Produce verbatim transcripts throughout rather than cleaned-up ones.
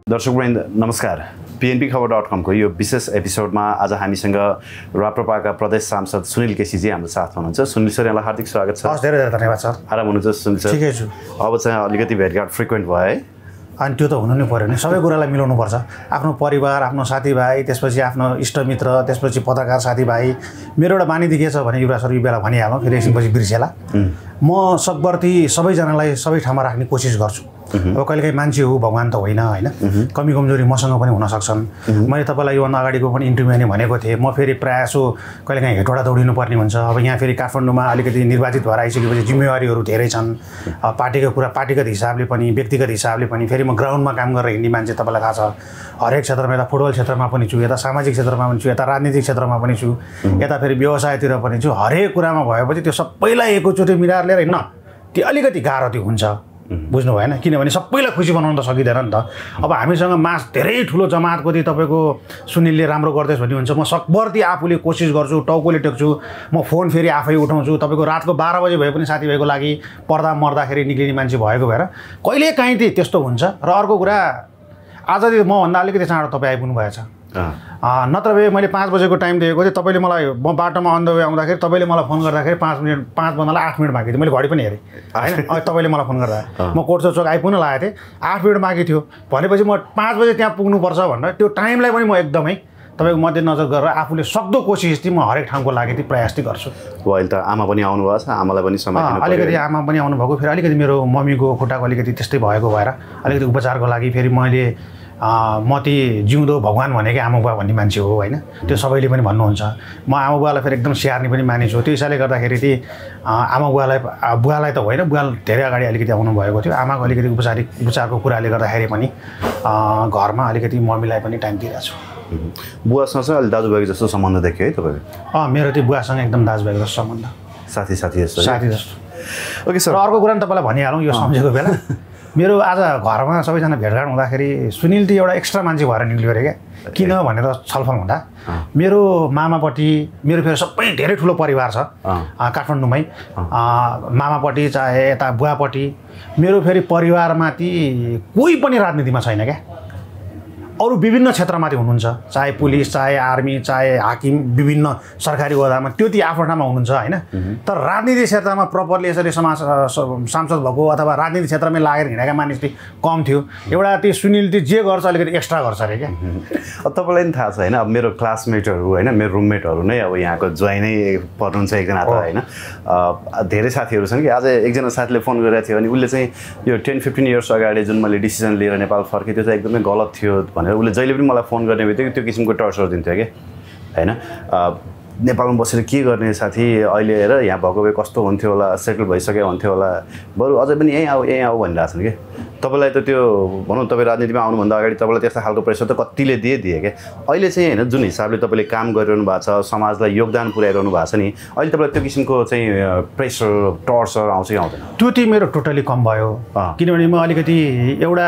दर्शकवृन्द नमस्कार। पीएनपी खबर डट कम को यो विशेष एपिसोडमा आज हामीसँग राप्रपाका प्रदेश सांसद सुनिल केसी जी हाम्रो साथमा हुनुहुन्छ। सुनिल सर, यहाँलाई हार्दिक स्वागत छ। हस्, धेरै धेरै धन्यवाद सर। आराम हुनुहुन्छ सुनिल सर? ठिकै छु। अब चाहिँ अलिकति भेटघाट फ्रिक्वेन्ट भयो है? अनि त्यो त हुनु नै पर्यो नि, सबै कुरालाई मिलाउनु पर्छ। आफ्नो परिवार, आफ्नो साथीभाइ, त्यसपछि आफ्नो इष्टमित्र, त्यसपछि पत्रकार साथीभाइ। मेरो एउटा बानी के छ भने युवराज सर यो बेला भनिहाल्नु, फेरि एकछिनपछि बिर्सेला। म सकभर्ती सबैजनालाई सबै ठाउँमा राख्ने कोसिस गर्छु। अब कहिलेकाहीँ मान्छे हो, भगवान् त होइन होइन, कमी कमजोरी मसँग पनि हुन सक्छन्। मैले तपाईँलाई योभन्दा अगाडिको पनि इन्टरभ्यूमा नै भनेको थिएँ, म फेरि प्रायः सो कहिलेकाहीँ हेटौडा दौडिनु पर्ने हुन्छ। अब यहाँ फेरि काठमाडौँमा अलिकति निर्वाचित भएर आइसकेपछि जिम्मेवारीहरू धेरै छन्। पार्टीको कुरा पार्टीगत हिसाबले पनि व्यक्तिगत हिसाबले पनि। फेरि म ग्राउन्डमा काम गरेर हिँड्ने मान्छे, तपाईँलाई थाहा छ। हरेक क्षेत्रमा, यता फुटबल क्षेत्रमा पनि छु, यता सामाजिक क्षेत्रमा पनि छु, यता राजनीतिक क्षेत्रमा पनि छु, यता फेरि व्यवसायतिर पनि छु। हरेक कुरामा भएपछि त्यो सबैलाई एकैचोटि मिलाएर लिएर हिँड्न त्यो अलिकति गाह्रो त्यो हुन्छ, बुझ्नु भएन? किनभने सबैलाई खुसी बनाउनु त सकिँदैन नि त। अब हामीसँग मास धेरै ठुलो जमातको थियो, तपाईँको सुनिलले राम्रो गर्दैछ भन्ने हुन्छ। म सकभर्ती आफूले कोसिस गर्छु, टाउकोले टेक्छु, म फोन फेरि आफै उठाउँछु। तपाईँको रातको बाह्र बजे भए पनि साथीभाइको लागि पर्दा मर्दाखेरि निक्लिने मान्छे भएको भएर कहिले काहीँ चाहिँ त्यस्तो हुन्छ। र अर्को कुरा, आज मभन्दा अलिकति चाँडो तपाईँ आइपुग्नु भएछ। नत्र भए मैले पाँच बजेको टाइम दिएको थिएँ, तपाईँले मलाई म बाटोमा अन द वे आउँदाखेरि तपाईँले मलाई फोन गर्दाखेरि पाँच मिनट पाँच भन्दालाई आठ मिनट बाँकी थियो। मैले घडी पनि हेरेँ होइन, तपाईँले मलाई फोन गर्दा म कोटसो चोक आइपुग्न लागेको थिएँ, आठ मिनट बाँकी थियो भनेपछि म पाँच बजे त्यहाँ पुग्नुपर्छ भनेर त्यो टाइमलाई पनि म एकदमै तपाईँको मध्यनजर गरेर आफूले सक्दो कोसिस चाहिँ म हरेक ठाउँको लागि चाहिँ प्रयास चाहिँ गर्छु। हो, अहिले त आमा पनि आउनुभएको छ, आमालाई पनि समातिनु पर्यो। अलिकति आमा पनि आउनुभएको, फेरि अलिकति मेरो मम्मीको खुट्टाको अलिकति त्यस्तै भएको भएर अलिकति उपचारको लागि फेरि मैले म ती जिउँदो भगवान् भनेकै आमा बुवा भन्ने मान्छे हो होइन, त्यो सबैले पनि भन्नुहुन्छ। म आमा बुवालाई फेरि एकदम स्याहार्ने पनि मानिस हो। त्यो हिसाबले गर्दाखेरि चाहिँ आमा बुवालाई बुवालाई त होइन, बुवा धेरै अगाडि अलिकति आउनु भएको थियो। आमाको अलिकति उपचारिक उपचारको कुराले गर्दाखेरि पनि घरमा अलिकति मम्मीलाई पनि टाइम दिइरहेको छु। बुवासँग चाहिँ अलि दाजुभाइ जस्तो सम्बन्ध देख्यो है तपाईँले? अँ, मेरो त्यो बुवासँग एकदम दाजुभाइ जस्तो सम्बन्ध, साथी साथी जस्तो साथी जस्तो। ओके सर, अर्को कुरा नि तपाईँलाई भनिहालौँ यो सम्झेको बेला, मेरो आज घरमा सबैजना भेटघाट हुँदाखेरि सुनिल चाहिँ एउटा एक्स्ट्रा मान्छे भएर निक्ल्यो अरे क्या। किन भनेर छलफल हुँदा मेरो मामापट्टि, मेरो फेरि सबै धेरै ठुलो परिवार छ काठमाडौँमै, मामापट्टि चाहे यता बुवापट्टि, मेरो फेरि परिवारमाथि कोही पनि राजनीतिमा छैन क्या। अरू विभिन्न क्षेत्रमाथि हुनुहुन्छ, चाहे पुलिस, चाहे आर्मी, चाहे हाकिम, विभिन्न सरकारी ओहदामा, त्यो ती आफ्नो ठाउँमा हुनुहुन्छ होइन। तर राजनीतिक क्षेत्रमा प्रपरली यसरी समाज सांसद भएको अथवा राजनीतिक क्षेत्रमै लागेर हिँडेका मानिस चाहिँ कम थियो। एउटा त्यो सुनिल चाहिँ जे गर्छ अलिकति एक्स्ट्रा गर्छ अरे क्या। अब तपाईँलाई पनि थाहा छ होइन, अब मेरो क्लासमेटहरू होइन, मेरो रुममेटहरू नै अब यहाँको ज्वाइन नै पर्नुहुन्छ एकजना त होइन। धेरै साथीहरू छन् कि आज एकजना साथीले फोन गरेको थियो अनि उसले चाहिँ यो टेन फिफ्टिन इयर्स अगाडि जुन मैले डिसिजन लिएर नेपाल फर्केँ त्यो चाहिँ एकदमै गलत थियो भनेर उसले जहिले पनि मलाई फोन गर्ने बित्तिकै त्यो किसिमको टर्चर दिन्थ्यो क्या होइन। नेपालमा बसेर के गर्ने साथी, अहिले हेर यहाँ भएको भए कस्तो हुन्थ्यो होला, सेटल भइसक्यो हुन्थ्यो होला, बरु अझै पनि यहीँ आऊ यहीँ आऊ भनिरहेको छन् कि। तपाईँलाई त त्यो भनौँ तपाईँ राजनीतिमा आउनुभन्दा अगाडि तपाईँलाई त्यस्तो खालको प्रेसर त कतिले दिए दिए क्या। अहिले चाहिँ होइन, जुन हिसाबले तपाईँले काम गरिरहनु भएको छ, समाजलाई योगदान पुर्याइरहनु भएको छ नि, अहिले तपाईँलाई त्यो किसिमको चाहिँ प्रेसर टर्चर आउँछ कि आउँदैन? त्यो चाहिँ मेरो टोटली कम भयो, किनभने म अलिकति एउटा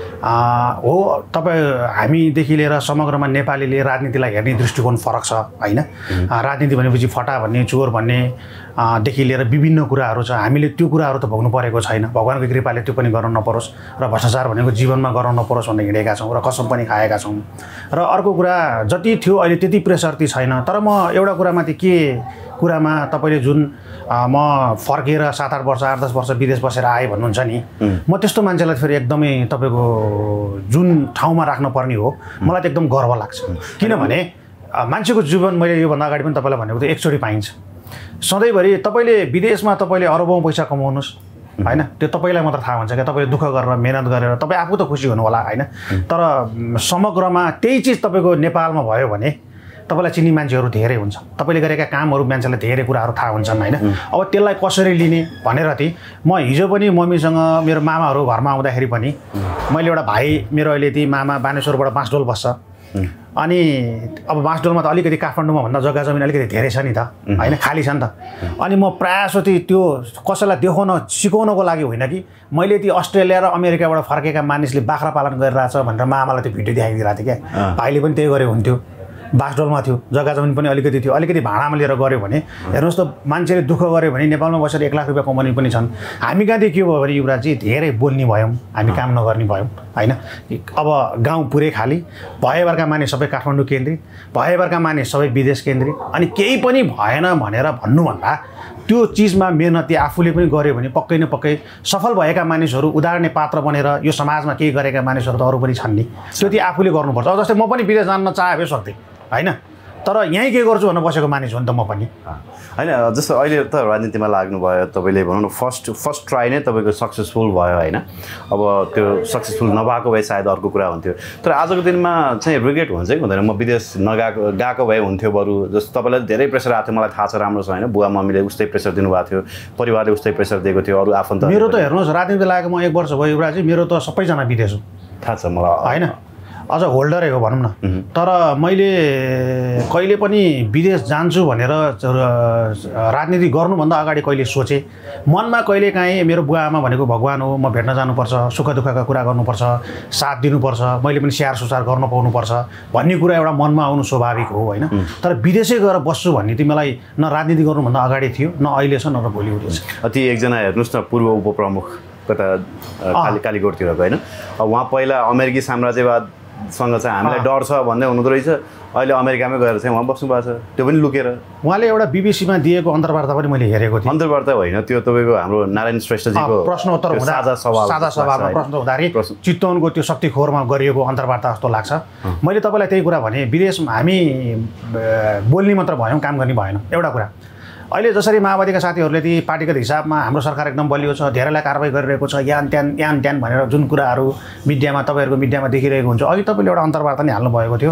हो, तपाईँ हामीदेखि लिएर समग्रमा नेपालीले राजनीतिलाई हेर्ने दृष्टिकोण फरक छ होइन। राजनीति भनेपछि फटा भन्ने, चोर भन्ने देखि लिएर विभिन्न कुराहरू छ। हामीले त्यो कुराहरू त भोग्नु परेको छैन, भगवान्को कृपाले त्यो पनि गर्न नपरोस् र भ्रष्टाचार भनेको जीवनमा गर्न नपरोस् भनेर हिँडेका छौँ र कसम पनि खाएका छौँ। र अर्को कुरा, जति थियो अहिले त्यति प्रेसर चाहिँ छैन। तर म एउटा कुरामाथि के कुरामा तपाईँले जुन म फर्केर सात आठ वर्ष आठ दस वर्ष विदेश बसेर आएँ भन्नुहुन्छ नि, म त्यस्तो मान्छेलाई फेरि एकदमै तपाईँको जुन ठाउँमा राख्नुपर्ने हो मलाई त एकदम गर्व लाग्छ। किनभने मान्छेको जीवन, मैले योभन्दा अगाडि पनि तपाईँलाई भनेको थिएँ, एकचोटि पाइन्छ। सधैँभरि तपाईँले विदेशमा तपाईँले अरबौँ पैसा कमाउनुहोस् होइन, त्यो तपाईँलाई मात्र थाहा हुन्छ क्या। तपाईँले दुःख गरेर मेहनत गरेर तपाईँ आफू त खुसी हुनु होला होइन, तर समग्रमा त्यही चिज तपाईँको नेपालमा भयो भने तपाईँलाई चिन्ने मान्छेहरू धेरै हुन्छ, तपाईँले गरेका कामहरू मान्छेलाई धेरै कुराहरू थाहा हुन्छन् होइन। अब त्यसलाई कसरी लिने भनेर चाहिँ म हिजो पनि मम्मीसँग मेरो मामाहरू घरमा आउँदाखेरि पनि मैले एउटा भाइ मेरो अहिले ती मामा बानेश्वरबाट बाँसडोल बस्छ, अनि अब बाँसडोलमा त अलिकति काठमाडौँमा भन्दा जग्गा जमिन अलिकति धेरै छ नि त होइन, खाली छ नि त। अनि म प्रायः जस्तो त्यो कसैलाई देखाउन सिकाउनको लागि होइन कि मैले ती अस्ट्रेलिया र अमेरिकाबाट फर्केका मानिसले बाख्रा पालन गरिरहेछ भनेर मामालाई त्यो भिडियो देखाइदिइरहेको थिएँ क्या। भाइले पनि त्यही गरे हुन्थ्यो बासडोलमा थियो, जग्गा जमिन पनि अलिकति थियो, अलिकति भाडामा लिएर गऱ्यो भने हेर्नुहोस् त मान्छेले दुःख गर्यो भने नेपालमा बसेर एक लाख रुपियाँ कमाउने पनि छन्। हामी कहाँदेखि के भयो भने युवराजी धेरै बोल्ने भयौँ, हामी काम नगर्ने भयौँ होइन। अब गाउँ पुरै खाली, भएभरका मानिस सबै काठमाडौँ केन्द्रित, भएभरका मानिस सबै विदेश केन्द्रित, अनि केही पनि भएन भनेर भन्नुभन्दा त्यो चिजमा मेहनती आफूले पनि गऱ्यो भने पक्कै न पक्कै सफल भएका मानिसहरू उदाहरणीय पात्र बनेर यो समाजमा केही गरेका मानिसहरू त अरू पनि छन् नि। त्यो चाहिँ आफूले गर्नुपर्छ। अब जस्तै म पनि विदेश जान चाहे भए सक्थेँ होइन, तर यहीँ के गर्छु भनेर बसेको मानिस हो नि त म पनि होइन। जस्तो अहिले त राजनीतिमा लाग्नुभयो तपाईँले, भनौँ न फर्स्ट फर्स्ट ट्राई नै तपाईँको सक्सेसफुल भयो होइन। अब त्यो सक्सेसफुल नभएको भए सायद अर्को कुरा हुन्थ्यो, तर आजको दिनमा चाहिँ रिग्रेट हुन्छ कि हुँदैन? म विदेश नगएको गएको भए हुन्थ्यो बरु। जस्तो तपाईँलाई धेरै प्रेसर आएको थियो, मलाई थाहा छ राम्रो छ होइन, बुवा मम्मीले उस्तै प्रेसर दिनुभएको थियो, परिवारले उस्तै प्रेसर दिएको थियो, अरू आफन्त। मेरो त हेर्नुहोस् राजनीति लागेको म एक वर्ष भयो युवराजी, मेरो त सबैजना विदेश हो, थाहा छ मलाई होइन, अझ होल्डरै हो भनौँ न। तर मैले कहिले पनि विदेश जान्छु भनेर राजनीति गर्नुभन्दा अगाडि कहिले सोचेँ, मनमा कहिले काहीँ मेरो बुवा आमा भनेको भगवान् हो, म भेट्न जानुपर्छ, सुख दुःखका कुरा गर्नुपर्छ, साथ दिनुपर्छ, मैले पनि स्याहार सुसार गर्न पाउनुपर्छ भन्ने कुरा एउटा मनमा आउनु स्वाभाविक हो होइन। तर विदेशै गएर बस्छु भन्ने चाहिँ मलाई न राजनीति गर्नुभन्दा अगाडि थियो, न अहिले छ, न त भोलि हुँदैछ। ती एकजना हेर्नुहोस् न पूर्व उपप्रमुख कता काली कालीकोटतिरको होइन, उहाँ पहिला अमेरिकी साम्राज्यवाद सँग चाहिँ हामीलाई डर छ भन्दै हुनुहुँदो रहेछ, अहिले अमेरिकामै गएर चाहिँ उहाँ बस्नु भएको छ, त्यो पनि लुकेर। उहाँले एउटा बिबिसीमा दिएको अन्तर्वार्ता पनि मैले हेरेको थिएँ। अन्तर्वार्ता होइन, त्यो तपाईँको हाम्रो नारायण श्रेष्ठजीको प्रश्नोत्तर हुँदा साझा सभा साझा सभामा प्रश्न हुँदाखेरि चितवनको त्यो शक्तिखोरमा गरिएको अन्तर्वार्ता जस्तो लाग्छ। मैले तपाईँलाई त्यही कुरा भने, विदेशमा हामी बोल्ने मात्र भयौँ, काम गर्ने भएन। एउटा कुरा अहिले जसरी माओवादीका साथीहरूले ती पार्टीगत हिसाबमा हाम्रो सरकार एकदम बलियो छ, धेरैलाई कारवाही गरिरहेको छ, यान त्यान यान त्यान भनेर जुन कुराहरू मिडियामा तपाईँहरूको मिडियामा देखिरहेको हुन्छ। अघि तपाईँले एउटा अन्तर्वार्ता नि हाल्नुभएको थियो,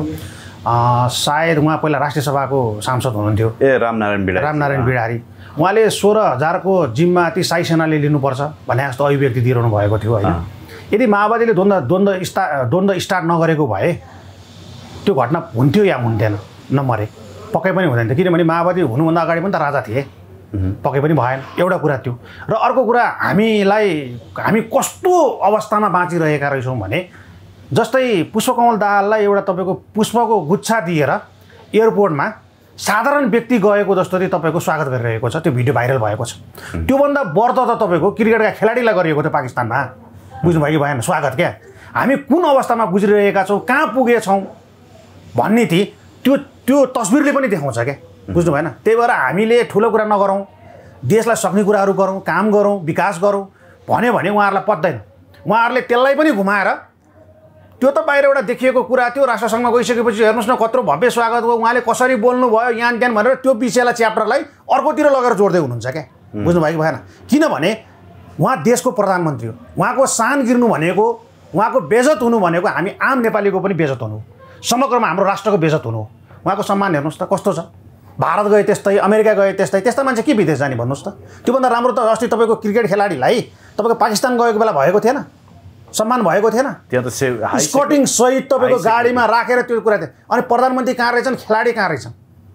सायद उहाँ पहिला राष्ट्रिय सभाको सांसद हुनुहुन्थ्यो, ए रामनारायण बिडारी रामनारायण बिडारी उहाँले सोह्र हजारको जिम्मा ती साई सेनाले लिनुपर्छ भन्ने जस्तो अभिव्यक्ति दिइरहनु भएको थियो होइन। यदि माओवादीले द्वन्द्व द्वन्द्व स्टा द्वन्द्व स्टार्ट नगरेको भए त्यो घटना हुन्थ्यो या हुन्थेन, नमरे पक्कै पनि हुँदैन थियो, किनभने माओवादी हुनुभन्दा अगाडि पनि त राजा थिए, पक्कै पनि भएन। एउटा कुरा त्यो, र अर्को कुरा हामीलाई हामी कस्तो अवस्थामा बाँचिरहेका रहेछौँ भने जस्तै पुष्पकमल दाहाललाई एउटा तपाईँको पुष्पको गुच्छा दिएर एयरपोर्टमा साधारण व्यक्ति गएको जस्तो चाहिँ तपाईँको स्वागत गरिरहेको छ, त्यो भिडियो भाइरल भएको छ। त्योभन्दा बढ्दो त तपाईँको क्रिकेटका खेलाडीलाई गरिएको थियो पाकिस्तानमा, बुझ्नुभयो कि भएन स्वागत? क्या हामी कुन अवस्थामा गुज्रिरहेका छौँ, कहाँ पुगेछौँ भन्ने थिए त्यो त्यो तस्बिरले पनि देखाउँछ क्या, बुझ्नु भएन? त्यही भएर हामीले ठुलो कुरा नगरौँ, देशलाई सक्ने कुराहरू गरौँ, काम गरौँ, विकास गरौँ भन्यो भने उहाँहरूलाई पत्दैन। उहाँहरूले त्यसलाई पनि घुमाएर त्यो त बाहिरबाट देखिएको कुरा थियो, राष्ट्रसङ्घमा गइसकेपछि हेर्नुहोस् न कत्रो भव्य स्वागत हो, उहाँले कसरी बोल्नुभयो यान त्यान भनेर त्यो विषयलाई च्याप्टरलाई अर्कोतिर लगेर जोड्दै हुनुहुन्छ क्या, बुझ्नुभयो कि भएन? किनभने उहाँ देशको प्रधानमन्त्री हो, उहाँको सान गिर्नु भनेको, उहाँको बेइज्जत हुनु भनेको हामी आम नेपालीको पनि बेइज्जत हुनु, समग्रमा हाम्रो राष्ट्रको बेइज्जत हुनु। उहाँको सम्मान हेर्नुहोस् त कस्तो छ, भारत गए त्यस्तै, अमेरिका गए त्यस्तै, त्यस्ता मान्छे के विदेश जाने भन्नुहोस् त? त्योभन्दा राम्रो त अस्ति तपाईँको क्रिकेट खेलाडीलाई तपाईँको पाकिस्तान गएको बेला भएको थिएन, सम्मान भएको थिएन, त्यहाँ त स्कटिङ सहित तपाईँको गाडीमा राखेर त्यो कुरा थियो। अनि प्रधानमन्त्री कहाँ रहेछन्, खेलाडी कहाँ रहेछन्?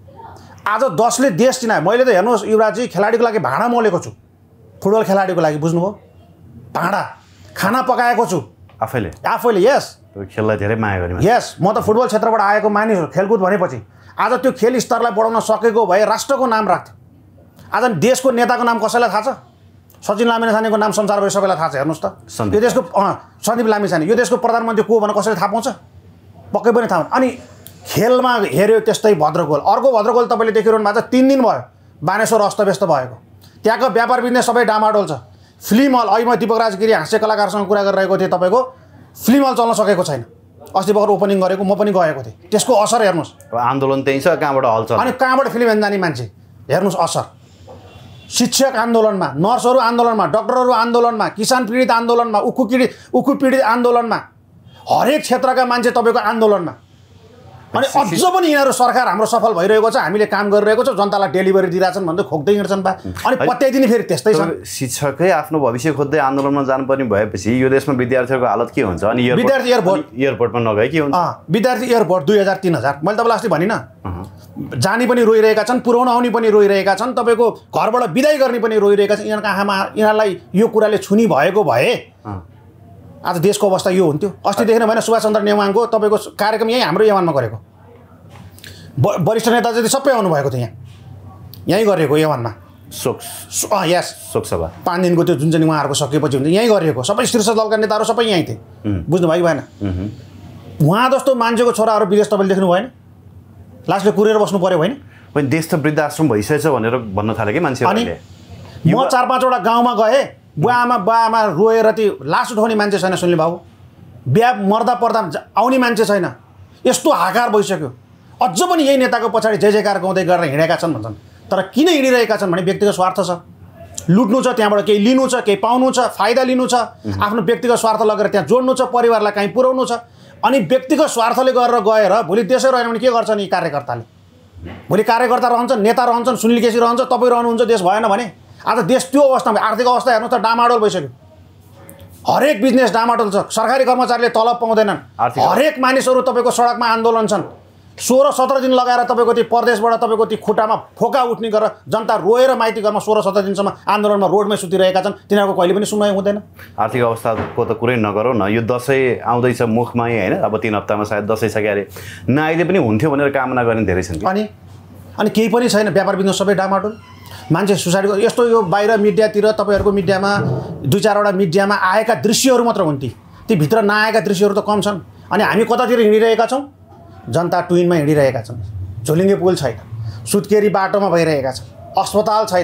आज दसले देश चिनायो। मैले त हेर्नुहोस् युवराजी खेलाडीको लागि भाँडा मोलेको छु, फुटबल खेलाडीको लागि, बुझ्नुभयो? भाँडा खाना पकाएको छु आफैले आफैले यस खेललाई धेरै माया गर्ने। यस म त फुटबल क्षेत्रबाट आएको मानिस हो, खेलकुद भनेपछि आज त्यो खेल स्तरलाई बढाउन सकेको भए राष्ट्रको नाम राख्थ्यो। आज देशको नेताको नाम कसैलाई थाहा छ? सचिन लामिछानेको नाम संसारभरि सबैलाई थाहा छ। हेर्नुहोस् त यो देशको सन्दीप लामिछाने यो देशको प्रधानमन्त्री को भनेर कसैले थाहा पाउँछ? पक्कै पनि थाहा। अनि खेलमा हेऱ्यो त्यस्तै भद्रगोल, अर्को भद्रगोल तपाईँले देखिरहनु भएको छ, तिन दिन भयो बानेश्वर अस्तव्यस्त भएको, त्यहाँको व्यापार बिजनेस सबै डामाडोल छ। फिल्म हल, अहिले म दीपक राजगिरी हाँस्य कलाकारसँग कुरा गरिरहेको थिएँ, तपाईँको फिल्म हल चल्न सकेको छैन। अस्ति भर्खर ओपनिङ गरेको, म पनि गएको थिएँ, त्यसको असर हेर्नुहोस्। आन्दोलन त्यही छ, कहाँबाट हल चल्छ अनि कहाँबाट फिल्म हेर्न जाने मान्छे हेर्नुहोस् असर। शिक्षक आन्दोलनमा, नर्सहरू आन्दोलनमा, डक्टरहरू आन्दोलनमा, किसान पीडित आन्दोलनमा, उखु पीडित उखु पीडित आन्दोलनमा, हरेक क्षेत्रका मान्छे तपाईँको आन्दोलनमा। अनि अझ पनि यिनीहरू सरकार हाम्रो सफल भइरहेको छ, हामीले काम गरिरहेको छ, जनतालाई डेलिभरी दिइरहेछन् भन्दै खोक्दै हिँड्छन् बा। अनि पत्याइदिने फेरि त्यस्तै छन्। शिक्षकै आफ्नो भविष्य खोज्दै आन्दोलनमा जानुपर्ने भएपछि यो देशमा विद्यार्थीहरूको हालत के हुन्छ? अनि विद्यार्थी एयरपोर्ट एयरपोर्टमा नगए के हुन्छ? विद्यार्थी एयरपोर्ट दुई हजार तिन हजार मैले तपाईँलाई अस्ति भनिनँ, जाने पनि रोइरहेका छन्, पुर्याउन आउने पनि रोइरहेका छन्, तपाईँको घरबाट बिदाई गर्ने पनि रोइरहेका छन्। यिनीहरूको आँखामा यिनीहरूलाई यो कुराले छुनी भएको भए आज देशको अवस्था यो हुन्थ्यो। अस्ति देखेन भएन सुभाष चन्द्र नेवाङको तपाईँको कार्यक्रम यहीँ हाम्रो यमानमा गरेको, वरिष्ठ नेता जति सबै आउनुभएको थियो यहाँ यहीँ गरिएको एवनमा शोक अँ यस शोकसभा पाँच दिनको त्यो जुन चाहिँ उहाँहरूको सकिएपछि हुन्छ यहीँ गरिएको सबै शीर्ष दलका नेताहरू सबै यहीँ थिए बुझ्नुभयो कि भएन उहाँ जस्तो मान्छेको छोराहरू विदेश तपाईँले देख्नु भएन लास्टले कुरेर बस्नु पऱ्यो होइन पनि देश त वृद्धाश्रम भइसकेछ भनेर भन्न थाले कि मान्छेहरूले म चार पाँचवटा गाउँमा गएँ बुवा आमा बुवा आमा रोएर ती लास उठाउने मान्छे छैन सुनिल बाबु बिहा मर्दा पर्दा आउने मान्छे छैन यस्तो हाकार भइसक्यो अझ पनि यही नेताको पछाडि जय जयकार गाउँदै गरेर हिँडेका छन् भन्छन् तर किन हिँडिरहेका छन् भने व्यक्तिगत स्वार्थ छ लुट्नु छ त्यहाँबाट केही लिनु छ केही पाउनु छ फाइदा लिनु छ आफ्नो व्यक्तिगत स्वार्थ लगेर त्यहाँ जोड्नु छ परिवारलाई कहीँ पुर्याउनु छ अनि व्यक्तिगत स्वार्थले गरेर गएर भोलि देशै रहेन भने के गर्छ नि कार्यकर्ताले भोलि कार्यकर्ता रहन्छन् नेता रहन्छन् सुनिल केसी रहन्छ तपाईँ रहनुहुन्छ देश भएन भने आज देश त्यो अवस्थामा आर्थिक अवस्था हेर्नु त डामाडोल भइसक्यो हरेक बिजनेस डामाडोल छ सरकारी कर्मचारीले तलब पाउँदैनन् हरेक मानिसहरू तपाईँको सडकमा आन्दोलन छन् सोह्र सत्र दिन लगाएर तपाईँको त्यो प्रदेशबाट तपाईँको त्यो खुट्टामा फोका उठ्ने गरेर जनता रोएर माइती घरमा सोह्र सत्र दिनसम्म आन्दोलनमा रोडमै सुतिरहेका छन् तिनीहरूको कहिले पनि सुनवाई हुँदैन आर्थिक अवस्थाको त कुरै नगरौँ न यो दसैँ आउँदैछ मुखमै होइन अब तीन हप्तामा सायद दसैँ छ क्यारे नआइले पनि हुन्थ्यो भनेर कामना गर्ने धेरै छन् अनि अनि केही पनि छैन व्यापार बिजनेस सबै डामाडोल मान्छे सुसाइड यस्तो यो बाहिर मिडियातिर तपाईँहरूको मिडियामा दुई चारवटा मिडियामा आएका दृश्यहरू मात्र हुन् ती ती भित्र नआएका दृश्यहरू त कम छन् अनि हामी कतातिर हिँडिरहेका छौँ जनता ट्विनमा हिँडिरहेका छन् झोलिङ्गे पुल छैन सुत्केरी बाटोमा भइरहेका छन् अस्पताल छैन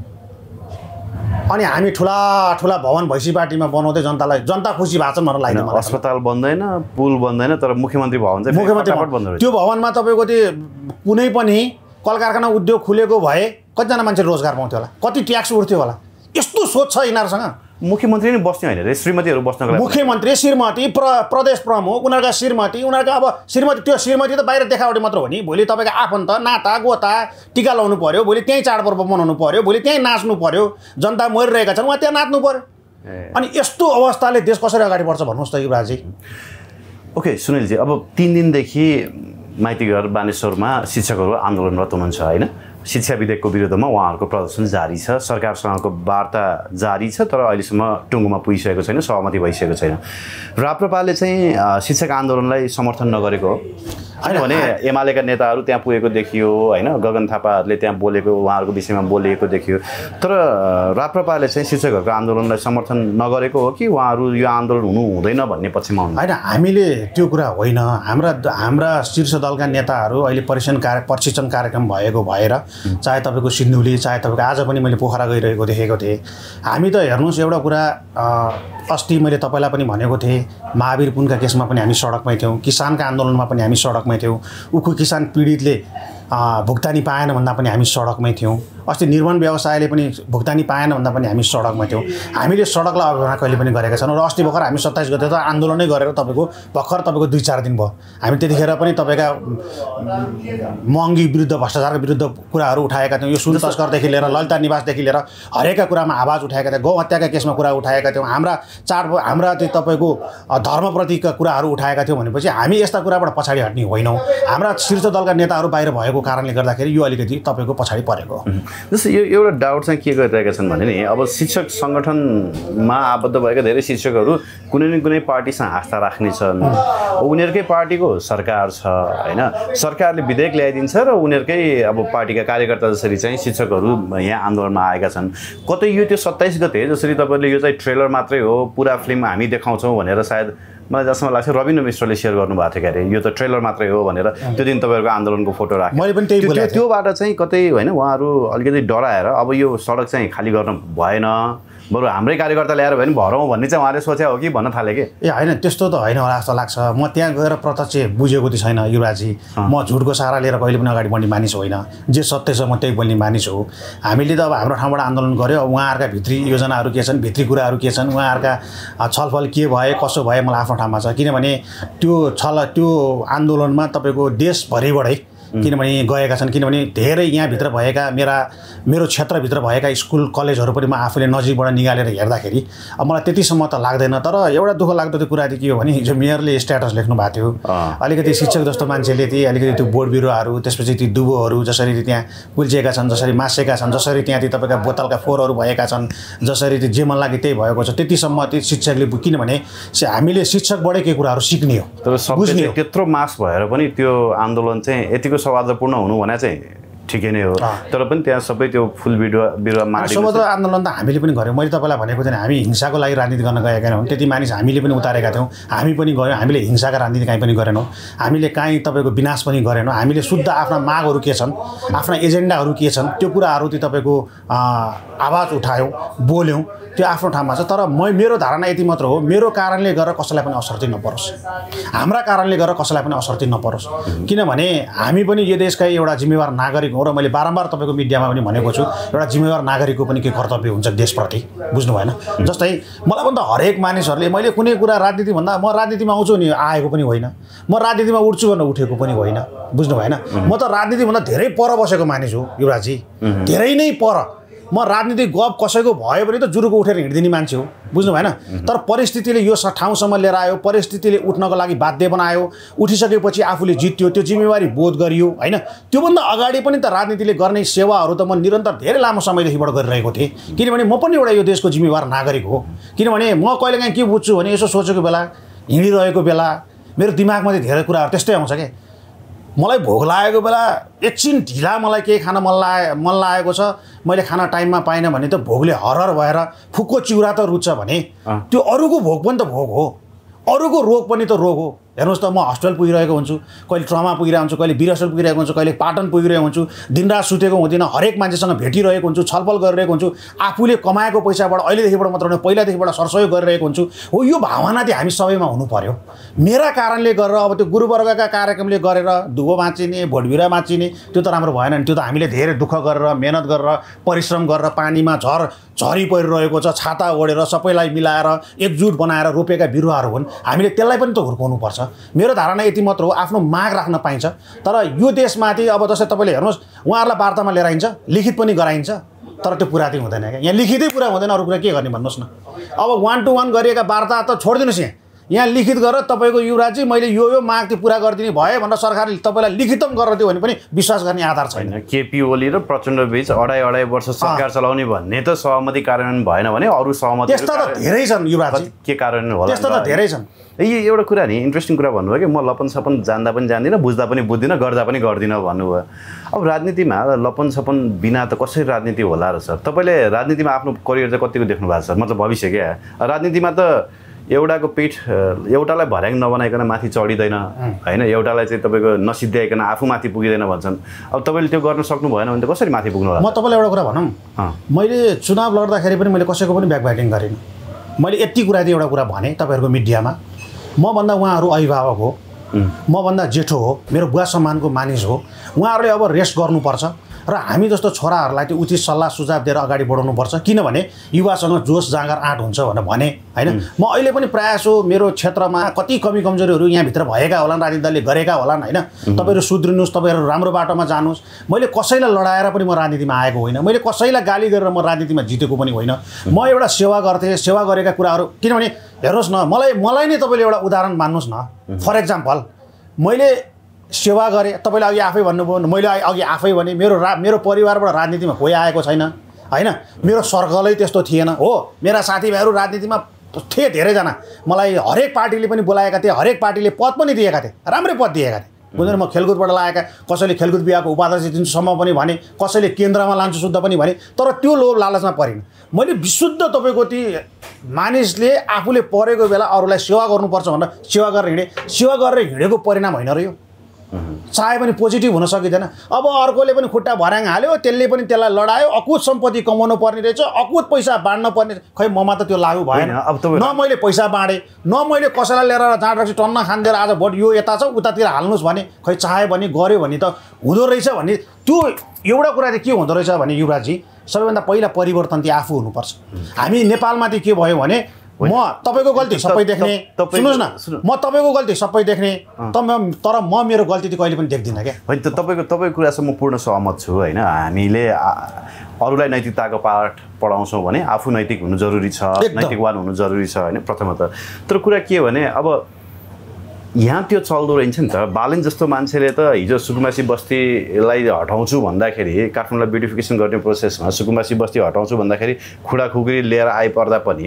अनि हामी ठुला ठुला भवन भैँसी बाटीमा बनाउँदै जनतालाई जनता खुसी भएको छ भनेर लाग्दैन अस्पताल बन्दैन पुल बन्दैन तर मुख्यमन्त्री भवन चाहिँ मुख्यमन्त्री त्यो भवनमा तपाईँको त्यो कुनै पनि कल कारखाना उद्योग खुलेको भए कतिजना मान्छे रोजगार पाउँथ्यो होला कति ट्याक्स उठ्थ्यो होला यस्तो सोच छ यिनीहरूसँग मुख्यमन्त्री नै बस्ने होइन रे श्रीमतीहरू बस्नको लागि मुख्यमन्त्री श्रीमती प्र प्रदेश प्रमुख उनीहरूका श्रीमती उनीहरूका अब श्रीमती त्यो श्रीमती त बाहिर देखावटी मात्र हो नि भोलि तपाईँको आफन्त नाता गोता टिका लाउनु पर्यो भोलि त्यहीँ चाडपर्व मनाउनु पर्यो भोलि त्यहीँ नाच्नु पर्यो जनता मरिरहेका छन् उहाँ त्यहाँ नाच्नु पर्यो अनि यस्तो अवस्थाले देश कसरी अगाडि बढ्छ भन्नुहोस् त युवराजी ओके सुनिलजी अब तीन दिनदेखि माइतीघर बानेश्वरमा शिक्षकहरू आन्दोलनरत हुनुहुन्छ होइन शिक्षा विधेयकको विरुद्धमा उहाँहरूको प्रदर्शन जारी छ सरकारसँगको वार्ता जारी छ तर अहिलेसम्म टुङ्गोमा पुगिसकेको छैन सहमति भइसकेको छैन राप्रपाले चाहिँ शिक्षक आन्दोलनलाई समर्थन नगरेको हो होइन भने एमालेका नेताहरू त्यहाँ पुगेको देखियो होइन गगन थापाहरूले त्यहाँ बोलेको उहाँहरूको विषयमा बोलिएको देखियो तर राप्रपाले चाहिँ शिक्षकहरूको आन्दोलनलाई समर्थन नगरेको हो कि उहाँहरू यो आन्दोलन हुनु हुँदैन भन्ने पक्षमा हुनु होइन हामीले त्यो कुरा होइन हाम्रा हाम्रा शीर्ष दलका नेताहरू अहिले प्रशिक्षण कार्य प्रशिक्षण कार्यक्रम भएको भएर चाहे तपाईँको सिन्धुली चाहे तपाईँको आज पनि मैले पोखरा गइरहेको देखेको थिएँ हामी त हेर्नुहोस् एउटा कुरा अस्ति मैले तपाईँलाई पनि भनेको थिएँ महावीर पुनका केसमा पनि हामी सडकमै थियौँ किसानका आन्दोलनमा पनि हामी सडकमै थियौँ उखु किसान पीडितले भुक्तानी पाएन भन्दा पनि हामी सडकमै थियौँ अस्ति निर्माण व्यवसायले पनि भुक्तानी पाएन भन्दा पनि हामी सडकमा थियौँ हामीले सडकलाई अवहेलना कहिले पनि गरेका छौँ र अस्ति भर्खर हामी सत्ताइस गते त आन्दोलनै गरेर तपाईँको भर्खर तपाईँको दुई चार दिन भयो हामी त्यतिखेर पनि तपाईँका महँगी विरुद्ध भ्रष्टाचारको विरुद्ध कुराहरू उठाएका थियौँ यो सुन तस्करदेखि लिएर ललिता निवासदेखि लिएर हरेकका कुरामा आवाज उठाएका थियौँ गौ हत्याका केसमा कुरा उठाएका थियौँ हाम्रा चाड हाम्रा त्यो तपाईँको धर्मप्रतिका कुराहरू उठाएका थियौँ भनेपछि हामी यस्ता कुराबाट पछाडि हट्ने होइनौँ हाम्रा शीर्ष दलका नेताहरू बाहिर भएको कारणले गर्दाखेरि यो अलिकति तपाईँको पछाडि परेको जस्तो यो एउटा डाउट चाहिँ के गरिरहेका छन् भने नि अब शिक्षक सङ्गठनमा आबद्ध भएका धेरै शिक्षकहरू कुनै न कुनै पार्टीसँग आस्था राख्ने छन् उनीहरूकै पार्टीको सरकार छ होइन सरकारले विधेयक ल्याइदिन्छ र उनीहरूकै अब पार्टीका कार्यकर्ता जसरी चाहिँ शिक्षकहरू यहाँ आन्दोलनमा आएका छन् कतै यो त्यो सत्ताइस गते जसरी तपाईँले यो चाहिँ ट्रेलर मात्रै हो पुरा फिल्म हामी देखाउँछौँ भनेर सायद मलाई जसमा लाग्छ रविन्द्र मिश्रले सेयर गर्नुभएको थियो क्यारे यो त ट्रेलर मात्रै हो भनेर त्यो दिन तपाईँहरूको आन्दोलनको फोटो राखेँ मैले पनि त्यही बोलेको त्योबाट चाहिँ कतै होइन उहाँहरू अलिकति डराएर अब यो सडक चाहिँ खाली गर्न भएन बरु हाम्रै कार्यकर्ता ल्याएर भने भरौँ भन्ने चाहिँ उहाँले सोचे हो कि भन्न थाले कि ए होइन त्यस्तो त होइन होला जस्तो लाग्छ म त्यहाँ गएर प्रत्यक्ष बुझेको त छैन युवराजी म झुटको सहारा लिएर कहिले पनि अगाडि बढ्ने मानिस होइन जे सत्य छ म त्यही बोल्ने मानिस हो हामीले त अब हाम्रो ठाउँबाट आन्दोलन गऱ्यो उहाँहरूका भित्री योजनाहरू के छन् भित्री कुराहरू के छन् उहाँहरूका छलफल के भए कसो भए मलाई आफ्नो ठाउँमा छ किनभने त्यो छल त्यो आन्दोलनमा तपाईँको देशभरिबाटै किनभने गएका छन् किनभने धेरै यहाँभित्र भएका मेरा मेरो क्षेत्रभित्र भएका स्कुल कलेजहरू पनि म आफूले नजिकबाट निकालेर हेर्दाखेरि अब मलाई त्यतिसम्म त लाग्दैन तर एउटा दुःख लाग्दो त्यो कुरा के हो भने हिजो मेयरले स्ट्याटस लेख्नु भएको थियो अलिकति शिक्षक जस्तो मान्छेले ती अलिकति त्यो बोर्ड बिरुवाहरू त्यसपछि ती दुबोहरू जसरी त्यहाँ कुल्चिएका छन् जसरी मासेका छन् जसरी त्यहाँ ती तपाईँका बोतलका फोहोरहरू भएका छन् जसरी त्यो जे मन लाग्यो त्यही भएको छ त्यतिसम्म त्यो शिक्षकले किनभने हामीले शिक्षकबाटै केही कुराहरू सिक्ने हो तर बुझ्ने त्यत्रो मास भएर पनि त्यो आन्दोलन चाहिँ यतिको सौहार्दपूर्ण हुनु भने चाहिँ ठिकै नै हो तर पनि त्यहाँ सबै त्यो फुल बिरुवा बिरुवा मार्ने सौहार्द आन्दोलन त हामीले पनि गऱ्यौँ मैले तपाईँलाई भनेको थिएँ हामी हिंसाको लागि राजनीति गर्न गएका नौँ त्यति मानिस हामीले पनि उतारेका थियौँ हामी पनि गयौँ हामीले हिंसाका राजनीति काहीँ पनि गरेनौँ हामीले काहीँ तपाईँको विनाश पनि गरेनौँ हामीले शुद्ध आफ्ना मागहरू के छन् आफ्ना एजेन्डाहरू के छन् त्यो कुराहरू चाहिँ तपाईँको आवाज उठायौँ बोल्यौँ त्यो आफ्नो ठाउँमा छ तर म मेरो धारणा यति मात्र हो मेरो कारणले गरेर कसैलाई पनि असर चाहिँ नपरोस् हाम्रा कारणले गरेर कसैलाई पनि असर चाहिँ नपरोस् किनभने हामी पनि यो देशका एउटा जिम्मेवार नागरिक हौँ र मैले बारम्बार तपाईँको मिडियामा पनि भनेको छु एउटा जिम्मेवार नागरिकको पनि के कर्तव्य हुन्छ देशप्रति बुझ्नु भएन जस्तै मलाई भन्दा हरेक मानिसहरूले मैले कुनै कुरा राजनीति भन्दा म राजनीतिमा आउँछु नि आएको पनि होइन म राजनीतिमा उठ्छु भनेर उठेको पनि होइन बुझ्नु भएन म त राजनीतिभन्दा धेरै पर बसेको मानिस हो युवराजी धेरै नै पर म राजनीतिक गफ कसैको भयो भने त जुरुको उठेर हिँड्दिने मान्छे हो बुझ्नु भएन तर परिस्थितिले यो ठाउँसम्म लिएर आयो परिस्थितिले उठ्नको लागि बाध्य बनायो उठिसकेपछि आफूले जित्यो त्यो जिम्मेवारी बोध गरियो होइन त्योभन्दा अगाडि पनि त राजनीतिले गर्ने सेवाहरू त म निरन्तर धेरै लामो समयदेखिबाट गरिरहेको थिएँ किनभने म पनि एउटा यो देशको जिम्मेवार नागरिक हो किनभने म कहिलेकाहीँ के बुझ्छु भने यसो सोचेको बेला हिँडिरहेको बेला मेरो दिमागमा चाहिँ धेरै कुराहरू त्यस्तै आउँछ क्या मलाई भोक लागेको बेला एकछिन ढिला मलाई केही खान मन लागे मन लागेको छ मैले खाना टाइममा पाइनँ भने त भोकले हरहर भएर फुक्को चिउरा त रुच्छ भने त्यो अरूको भोक पनि त भोक हो अरूको रोग पनि त रोग हो हेर्नुहोस् त म हस्पिटल पुगिरहेको हुन्छु कहिले ट्रमा पुगिरहेको हुन्छु कहिले वीरहस्पताल पुगिरहेको हुन्छु कहिले पाटन पुगिरहेको हुन्छु दिनरात सुतेको हुँदिनँ हरेक मान्छेसँग भेटिरहेको हुन्छु छलफल गरिरहेको हुन्छु आफूले कमाएको पैसाबाट अहिलेदेखिबाट मात्र होइन पहिलादेखिबाट सरसहयोग गरिरहेको हुन्छु हो यो भावना चाहिँ हामी सबैमा हुनु पर्यो मेरा कारणले गरेर अब त्यो गुरुवर्गका कार्यक्रमले गरेर धुबो बाँचिने भोटबिरा बाँचिने त्यो त राम्रो भएन नि त्यो त हामीले धेरै दुःख गरेर मेहनत गरेर परिश्रम गरेर पानीमा झर झरी परिरहेको छ छाता ओढेर सबैलाई मिलाएर एकजुट बनाएर रोपेका बिरुवाहरू हुन् हामीले त्यसलाई पनि त हुर्काउनुपर्छ मेरो धारणा यति मात्र हो आफ्नो माग राख्न पाइन्छ तर यो देशमाथि अब जस्तै तपाईँले हेर्नुहोस् उहाँहरूलाई वार्तामा लिएर आइन्छ लिखित पनि गराइन्छ तर त्यो पुरा चाहिँ हुँदैन क्या यहाँ लिखितै पुरा हुँदैन अरू कुरा के गर्ने भन्नुहोस् न अब वान टू वान गरिएका वार्ता त छोडिदिनुहोस् यहाँ यहाँ लिखित गरेर तपाईँको युवराजी मैले यो यो माग चाहिँ पुरा गरिदिने भयो भनेर सरकारले तपाईँलाई लिखित पनि गरेर दियो भने पनि विश्वास गर्ने आधार छैन केपी ओली र प्रचण्ड बीच अढाई अढाई वर्ष सरकार चलाउने भन्ने त सहमति कार्यान्वयन भएन भने अरू सहमति त्यस्ता त धेरै छन् युवराजी के कारण होला त्यस्ता त धेरै छन् यो एउटा कुरा नि इन्ट्रेस्टिङ कुरा भन्नुभयो कि म लपन सपन जान्दा पनि जान्दिनँ बुझ्दा पनि बुझ्दिनँ गर्दा पनि गर्दिनँ भन्नुभयो अब राजनीतिमा लपन सपन बिना त कसरी राजनीति होला र सर तपाईँले राजनीतिमा आफ्नो करियर चाहिँ कतिको देख्नु भएको छ मतलब भविष्य क्या राजनीतिमा त एउटाको पेट एउटालाई भर्याङ नबनाइकन माथि चढिँदैन होइन एउटालाई चाहिँ तपाईँको नसिद्ध्याइकन आफू माथि पुगिँदैन भन्छन् अब तपाईँले त्यो गर्न सक्नु भएन भने त कसरी माथि पुग्नु होला म तपाईँलाई एउटा कुरा भनौँ मैले चुनाव लड्दाखेरि पनि मैले कसैको पनि ब्याकबाइटिङ गरिनँ मैले यति कुरा चाहिँ एउटा कुरा भने तपाईँहरूको मिडियामा मभन्दा उहाँहरू अभिभावक हो मभन्दा जेठो हो मेरो बुवा सम्मानको मानिस हो उहाँहरूले अब रेस्ट गर्नुपर्छ र हामी जस्तो छोराहरूलाई त्यो उचित सल्लाह सुझाव दिएर अगाडि बढाउनुपर्छ किनभने युवासँग जोस जाँगर आँट हुन्छ भनेर भने होइन म अहिले पनि प्रयास हो मेरो क्षेत्रमा कति कमी कमजोरीहरू यहाँभित्र भएका होलान् राजनीति दलले गरेका होलान् होइन तपाईँहरू सुध्रिनुहोस् तपाईँहरू राम्रो बाटोमा जानुहोस् मैले कसैलाई लडाएर पनि म राजनीतिमा आएको होइन मैले कसैलाई गाली गरेर म राजनीतिमा जितेको पनि होइन म एउटा सेवा गर्थेँ सेवा गरेका कुराहरू किनभने हेर्नुहोस् न मलाई मलाई नै तपाईँले एउटा उदाहरण मान्नुहोस् न फर एक्जाम्पल मैले सेवा गरेँ तपाईँले अघि आफै भन्नुभयो मैले अघि आफै भने मेरो रा मेरो परिवारबाट राजनीतिमा कोही आएको छैन होइन मेरो सर्कलै त्यस्तो थिएन हो मेरा साथीभाइहरू राजनीतिमा थिए धेरैजना मलाई हरेक पार्टीले पनि बोलाएका थिए हरेक पार्टीले पद पनि दिएका थिए राम्रै पद दिएका थिए बुझ्नु म खेलकुदबाट लागेका कसैले खेलकुद विभागको उपाध्यक्ष दिन्छुसम्म पनि भने कसैले केन्द्रमा लान्छु शुद्ध पनि भने तर त्यो लोभ लालचमा परिन मैले विशुद्ध तपाईँको ती मानिसले आफूले परेको बेला अरूलाई सेवा गर्नुपर्छ भनेर सेवा गरेर हिँडे सेवा गरेर हिँडेको परिणाम होइन र यो चाहे पनि पोजिटिभ हुन सकिँदैन अब अर्कोले पनि खुट्टा भर्याङ हाल्यो त्यसले पनि त्यसलाई लडायो अकुत सम्पत्ति कमाउनु पर्ने रहेछ अकुत पैसा बाँड्न पर्ने खै ममा त त्यो लागु भएन न मैले पैसा बाँडेँ न मैले कसैलाई लिएर जाँड रक्सी टन्न खानिदिएर आज भोट यो यता छ उतातिर हाल्नुहोस् भने खै चाह्यो भने गऱ्यो भने त हुँदो रहेछ भन्ने त्यो एउटा कुरा चाहिँ के हुँदो रहेछ भने युवराजी सबैभन्दा पहिला परिवर्तन चाहिँ आफू हुनुपर्छ हामी नेपालमा चाहिँ के भयो भने म तपाईँको गल्ती सबै देख्ने सुन्नुहोस् न म तपाईँको गल्ती सबै देख्ने तर म मेरो गल्ती चाहिँ कहिले पनि देख्दिनँ क्या होइन त तपाईँको तपाईँको कुरासँग म पूर्ण सहमत छु होइन हामीले अरूलाई नैतिकताको पाठ पढाउँछौँ भने आफू नैतिक हुनु जरुरी छ नैतिकवान हुनु जरुरी छ होइन प्रथमतः तर कुरा के भने अब यहाँ त्यो चल्दो रहेछ नि त बालेन जस्तो मान्छेले त हिजो सुकुम्बासी बस्तीलाई हटाउँछु भन्दाखेरि काठमाडौँलाई ब्युटिफिकेसन गर्ने प्रोसेसमा सुकुम्बासी बस्ती हटाउँछु भन्दाखेरि खुडाखुकुरी लिएर आइपर्दा पनि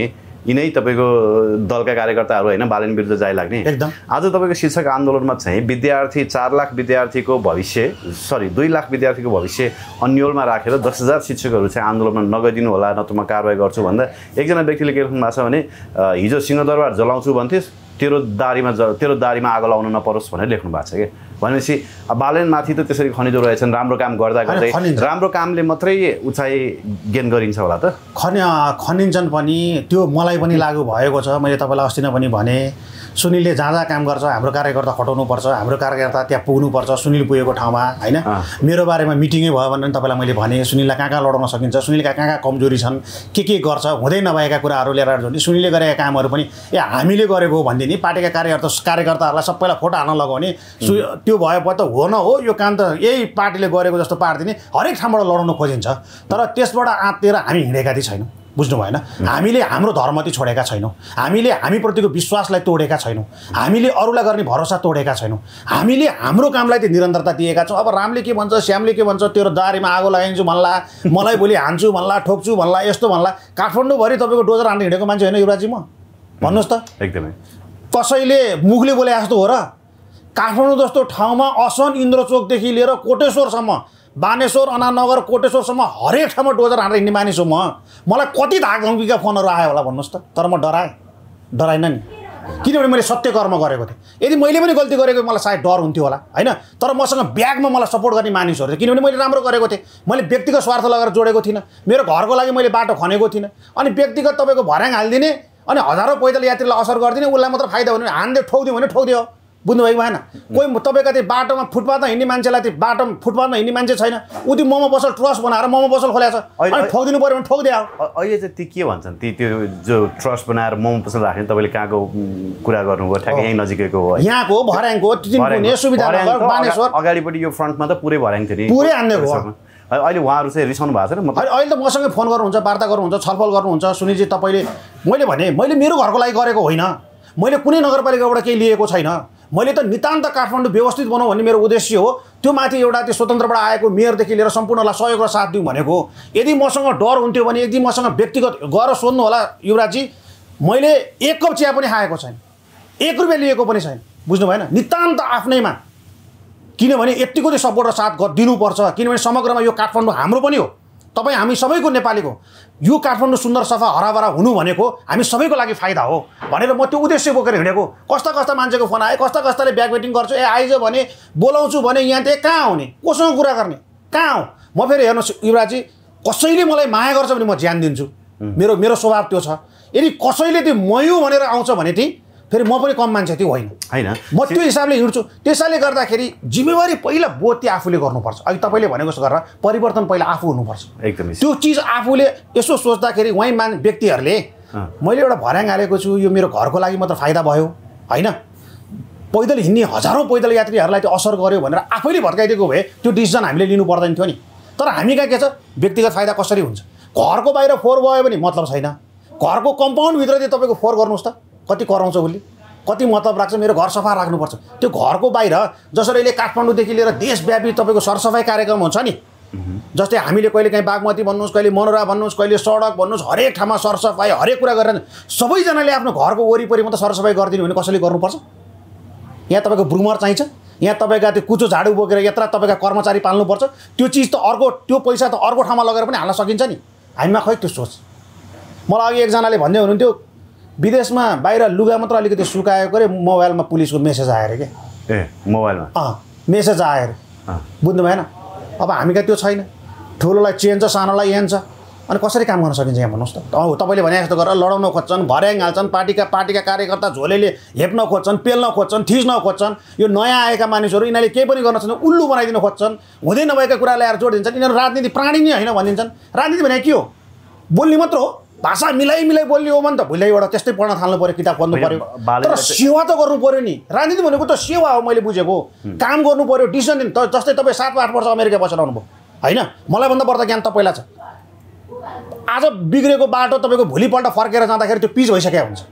यिनै तपाईँको दलका कार्यकर्ताहरू होइन बालन विरुद्ध जाइ लाग्ने एकदम आज तपाईँको शिक्षक आन्दोलनमा चाहिँ विद्यार्थी चार लाख विद्यार्थीको भविष्य सरी दुई लाख विद्यार्थीको भविष्य अन्यलमा राखेर दस हजार शिक्षकहरू चाहिँ आन्दोलनमा नगइदिनु होला नत्र म कारबाही गर्छु भन्दा एकजना व्यक्तिले के लेख्नु भएको छ भने हिजो सिंहदरबार जलाउँछु भन्थे तेरो दारीमा तेरो दारीमा आगो लाउन नपरोस् भनेर लेख्नु भएको छ कि भनेपछि बालनमाथि त त्यसरी खनिजो रहेछन् राम्रो काम गर्दा गर्दै राम्रो कामले मात्रै उचाइ गेन गरिन्छ होला त खनि खनिन्छन् पनि त्यो मलाई पनि लागु भएको छ मैले तपाईँलाई अस्ति नै पनि भने सुनिलले जहाँ जहाँ काम गर्छ हाम्रो कार्यकर्ता खटाउनुपर्छ हाम्रो कार्यकर्ता त्यहाँ पुग्नुपर्छ सुनिल पुगेको ठाउँमा होइन मेरो बारेमा मिटिङै भयो भनेर तपाईँलाई मैले भने सुनिललाई कहाँ कहाँ लडाउन सकिन्छ सुनिलका कहाँ कहाँ कमजोरी छन् के के गर्छ हुँदै नभएका कुराहरू लिएर जोड्ने सुनिलले गरेका कामहरू पनि ए हामीले गरेको हो भनिदिने पार्टीका कार्यकर्ता कार्यकर्ताहरूलाई सबैलाई फोटो हाल्न लगाउने त्यो भएपछि त हो न हो यो काम त यही पार्टीले गरेको जस्तो पारिदिने हरेक ठाउँबाट लडाउन खोजिन्छ तर त्यसबाट आँतेर हामी हिँडेका चाहिँ छैनौँ बुझ्नु भएन हामीले हाम्रो धर्मति छोडेका छैनौँ हामीले हामीप्रतिको विश्वासलाई तोडेका छैनौँ हामीले अरूलाई गर्ने भरोसा तोडेका छैनौँ हामीले हाम्रो कामलाई चाहिँ निरन्तरता दिएका छौँ अब रामले के भन्छ श्यामले के भन्छ तेरो दारीमा आगो लगाइदिन्छु भन्ला मलाई भोलि हान्छु भन्ला ठोक्छु भन्ला यस्तो भन्ला काठमाडौँभरि तपाईँको डोजर हान्ने हिँडेको मान्छे होइन युवराजी म भन्नुहोस् त एकदमै कसैले मुखले बोले जस्तो हो र काठमाडौँ जस्तो ठाउँमा असन इन्द्रचोकदेखि लिएर कोटेश्वरसम्म बानेश्वर अनानगर कोटेश्वरसम्म हरेक ठाउँमा डोजर हानेर हिँड्ने मानिस हो म मलाई कति धाक धम्कीका फोनहरू आयो होला भन्नुहोस् त तर म डराएँ डराइन नि किनभने मैले सत्य कर्म गरेको थिएँ यदि मैले पनि गल्ती गरेको मलाई सायद डर हुन्थ्यो होला होइन तर मसँग ब्यागमा मलाई सपोर्ट गर्ने मानिसहरू थियो किनभने मैले राम्रो गरेको थिएँ मैले व्यक्तिगत स्वार्थ लगाएर जोडेको थिइनँ मेरो घरको लागि मैले बाटो खनेको थिइनँ अनि व्यक्तिगत तपाईँको भर्याङ हालिदिने अनि हजारौँ पैदल यात्रीलाई असर गरिदिने उसलाई मात्र फाइदा हुने हान्दै ठोकिदियो भने ठोकिदियो बुझ्नुभएको भएन कोही तपाईँको त्यो बाटोमा फुटपाथमा हिँड्ने मान्छेलाई त्यो बाटोमा फुटपाथमा हिँड्ने मान्छे छैन उ त्यो मोमो पसल ट्रस्ट बनाएर मोमो पसल खोलेको छ अनि ठोकिदिनु पऱ्यो भने ठोकिदियो अहिले चाहिँ ती के भन्छन् ती त्यो जो ट्रस्ट बनाएर मोमो पसल राख्ने तपाईँले कहाँको कुरा गर्नुभयो ठ्याक्कै यहीँ नजिकैको हो यहाँको भर्याङको सुविधानगर बानेश्वर अगाडिपट्टि यो फ्रन्टमा त पुरै भर्याङ थियो नि पुरै हान्दिएको हो अहिले उहाँहरू चाहिँ रिसाउनु भएको छैन मतलब अहिले त मसँगै फोन गर्नुहुन्छ वार्ता गर्नुहुन्छ छलफल गर्नुहुन्छ सुनिजी तपाईँले मैले भने मैले मेरो घरको लागि गरेको होइन मैले कुनै नगरपालिकाबाट केही लिएको छैन मैले त नितान्त काठमाडौँ व्यवस्थित बनाऊ भन्ने मेरो उद्देश्य हो त्यो माथि एउटा त्यो स्वतन्त्रबाट आएको मेयरदेखि लिएर सम्पूर्णलाई सहयोग र साथ दिउँ भनेको यदि मसँग डर हुन्थ्यो भने यदि मसँग व्यक्तिगत गएर सोध्नु होला युवराजी मैले एक कप चिया पनि खाएको छैन एक रुपियाँ लिएको पनि छैन बुझ्नु भएन नितान्त आफ्नैमा किनभने यतिको चाहिँ सपोर्ट र साथ दिनुपर्छ किनभने समग्रमा यो काठमाडौँ हाम्रो पनि हो तपाईँ हामी सबैको नेपालीको यो काठमाडौँ सुन्दर सफा हराभरा हुनु भनेको हामी सबैको लागि फाइदा हो भनेर म त्यो उद्देश्य बोकेर हिँडेको कस्ता कस्ता मान्छेको फोन आयो कस्ता कस्ताले ब्याक वेटिङ गर्छु ए आइज भने बोलाउँछु भने यहाँ चाहिँ कहाँ आउने कोसँग कुरा गर्ने कहाँ आउँ म फेरि हेर्नुहोस् युवराजी कसैले मलाई माया गर्छ भने म ज्यान दिन्छु मेरो मेरो स्वभाव त्यो छ यदि कसैले त्यो मयु भनेर आउँछ भने चाहिँ फेरि म पनि कम मान्छे त्यो होइन होइन म त्यो हिसाबले हिँड्छु त्यसैले गर्दाखेरि जिम्मेवारी पहिला बोध त्यो आफूले गर्नुपर्छ अघि तपाईँले भनेको जस्तो गरेर परिवर्तन पहिला आफू हुनुपर्छ एकदमै त्यो चिज आफूले यसो सोच्दाखेरि वहीँ मान व्यक्तिहरूले मैले एउटा भर्याङ हालेको छु यो मेरो घरको लागि मात्र फाइदा भयो होइन पैदल हिँड्ने हजारौँ पैदल यात्रीहरूलाई त्यो असर गर्यो भनेर आफैले भत्काइदिएको भए त्यो डिसिजन हामीले लिनु पर्दैन थियो नि तर हामी कहाँ के छ व्यक्तिगत फाइदा कसरी हुन्छ घरको बाहिर फोहोर भयो भने मतलब छैन घरको कम्पाउन्डभित्र चाहिँ तपाईँको फोहोर गर्नुहोस् त कति कराउँछ उसले कति मतलब राख्छ मेरो घर सफा राख्नुपर्छ त्यो घरको बाहिर जसरी अहिले काठमाडौँदेखि लिएर देशव्यापी तपाईँको सरसफाइ कार्यक्रम हुन्छ नि जस्तै हामीले कहिले काहीँ बागमती भन्नुहोस् कहिले मनोरा भन्नुहोस् कहिले सडक भन्नुहोस् हरेक ठाउँमा सरसफाइ हरेक कुरा गरेर सबैजनाले आफ्नो घरको वरिपरि मात्रै सरसफाइ गरिदिनु भने कसैले गर्नुपर्छ यहाँ तपाईँको ब्रुमर चाहिन्छ यहाँ तपाईँका त्यो कुचो झाडु बोकेर यत्र तपाईँका कर्मचारी पाल्नुपर्छ त्यो चिज त अर्को त्यो पैसा त अर्को ठाउँमा लगेर पनि हाल्न सकिन्छ नि हामीमा खै त्यो सोच मलाई अघि एकजनाले भन्दै हुनुहुन्थ्यो विदेशमा बाहिर लुगा मात्र अलिकति सुकाएको अरे मोबाइलमा पुलिसको मेसेज आएर के ए मोबाइलमा अँ मेसेज आएर बुझ्नु भएन अब हामी कहाँ त्यो छैन ठुलोलाई चेन छ सानोलाई एन छ अनि कसरी काम गर्न सकिन्छ यहाँ भन्नुहोस् त औ तपाईँले भने जस्तो गरेर लडाउन खोज्छन् भर्याङ हाल्छन् पार्टीका पार्टीका कार्यकर्ता झोलेले हेप्न खोज्छन् पेल्न खोज्छन् थिच्न खोज्छन् यो नयाँ आएका मानिसहरू यिनीहरूले केही पनि गर्न सक्दैन उल्लु बनाइदिन खोज्छन् हुँदै नभएका कुरा ल्याएर जोडिदिन्छन् यिनीहरू राजनीति प्राणी नै होइन भनिदिन्छन् राजनीति भने के हो बोल्ने मात्र हो भाषा मिलाइ मिलाइ बोल्ने हो भने त भोलि एउटा त्यस्तै पढ्न थाल्नु पऱ्यो किताब पढ्नु पऱ्यो तर सेवा त गर्नु पऱ्यो नि राजनीति भनेको त सेवा हो मैले बुझेको काम गर्नु पऱ्यो डिसिजन दिनु जस्तै तपाईँ सात आठ वर्ष अमेरिका बसेर आउनुभयो होइन मलाई भन्दा बढ्ता ज्ञान तपाईँलाई छ आज बिग्रेको बाटो तपाईँको भोलिपल्ट फर्केर जाँदाखेरि त्यो पिच भइसकेको हुन्छ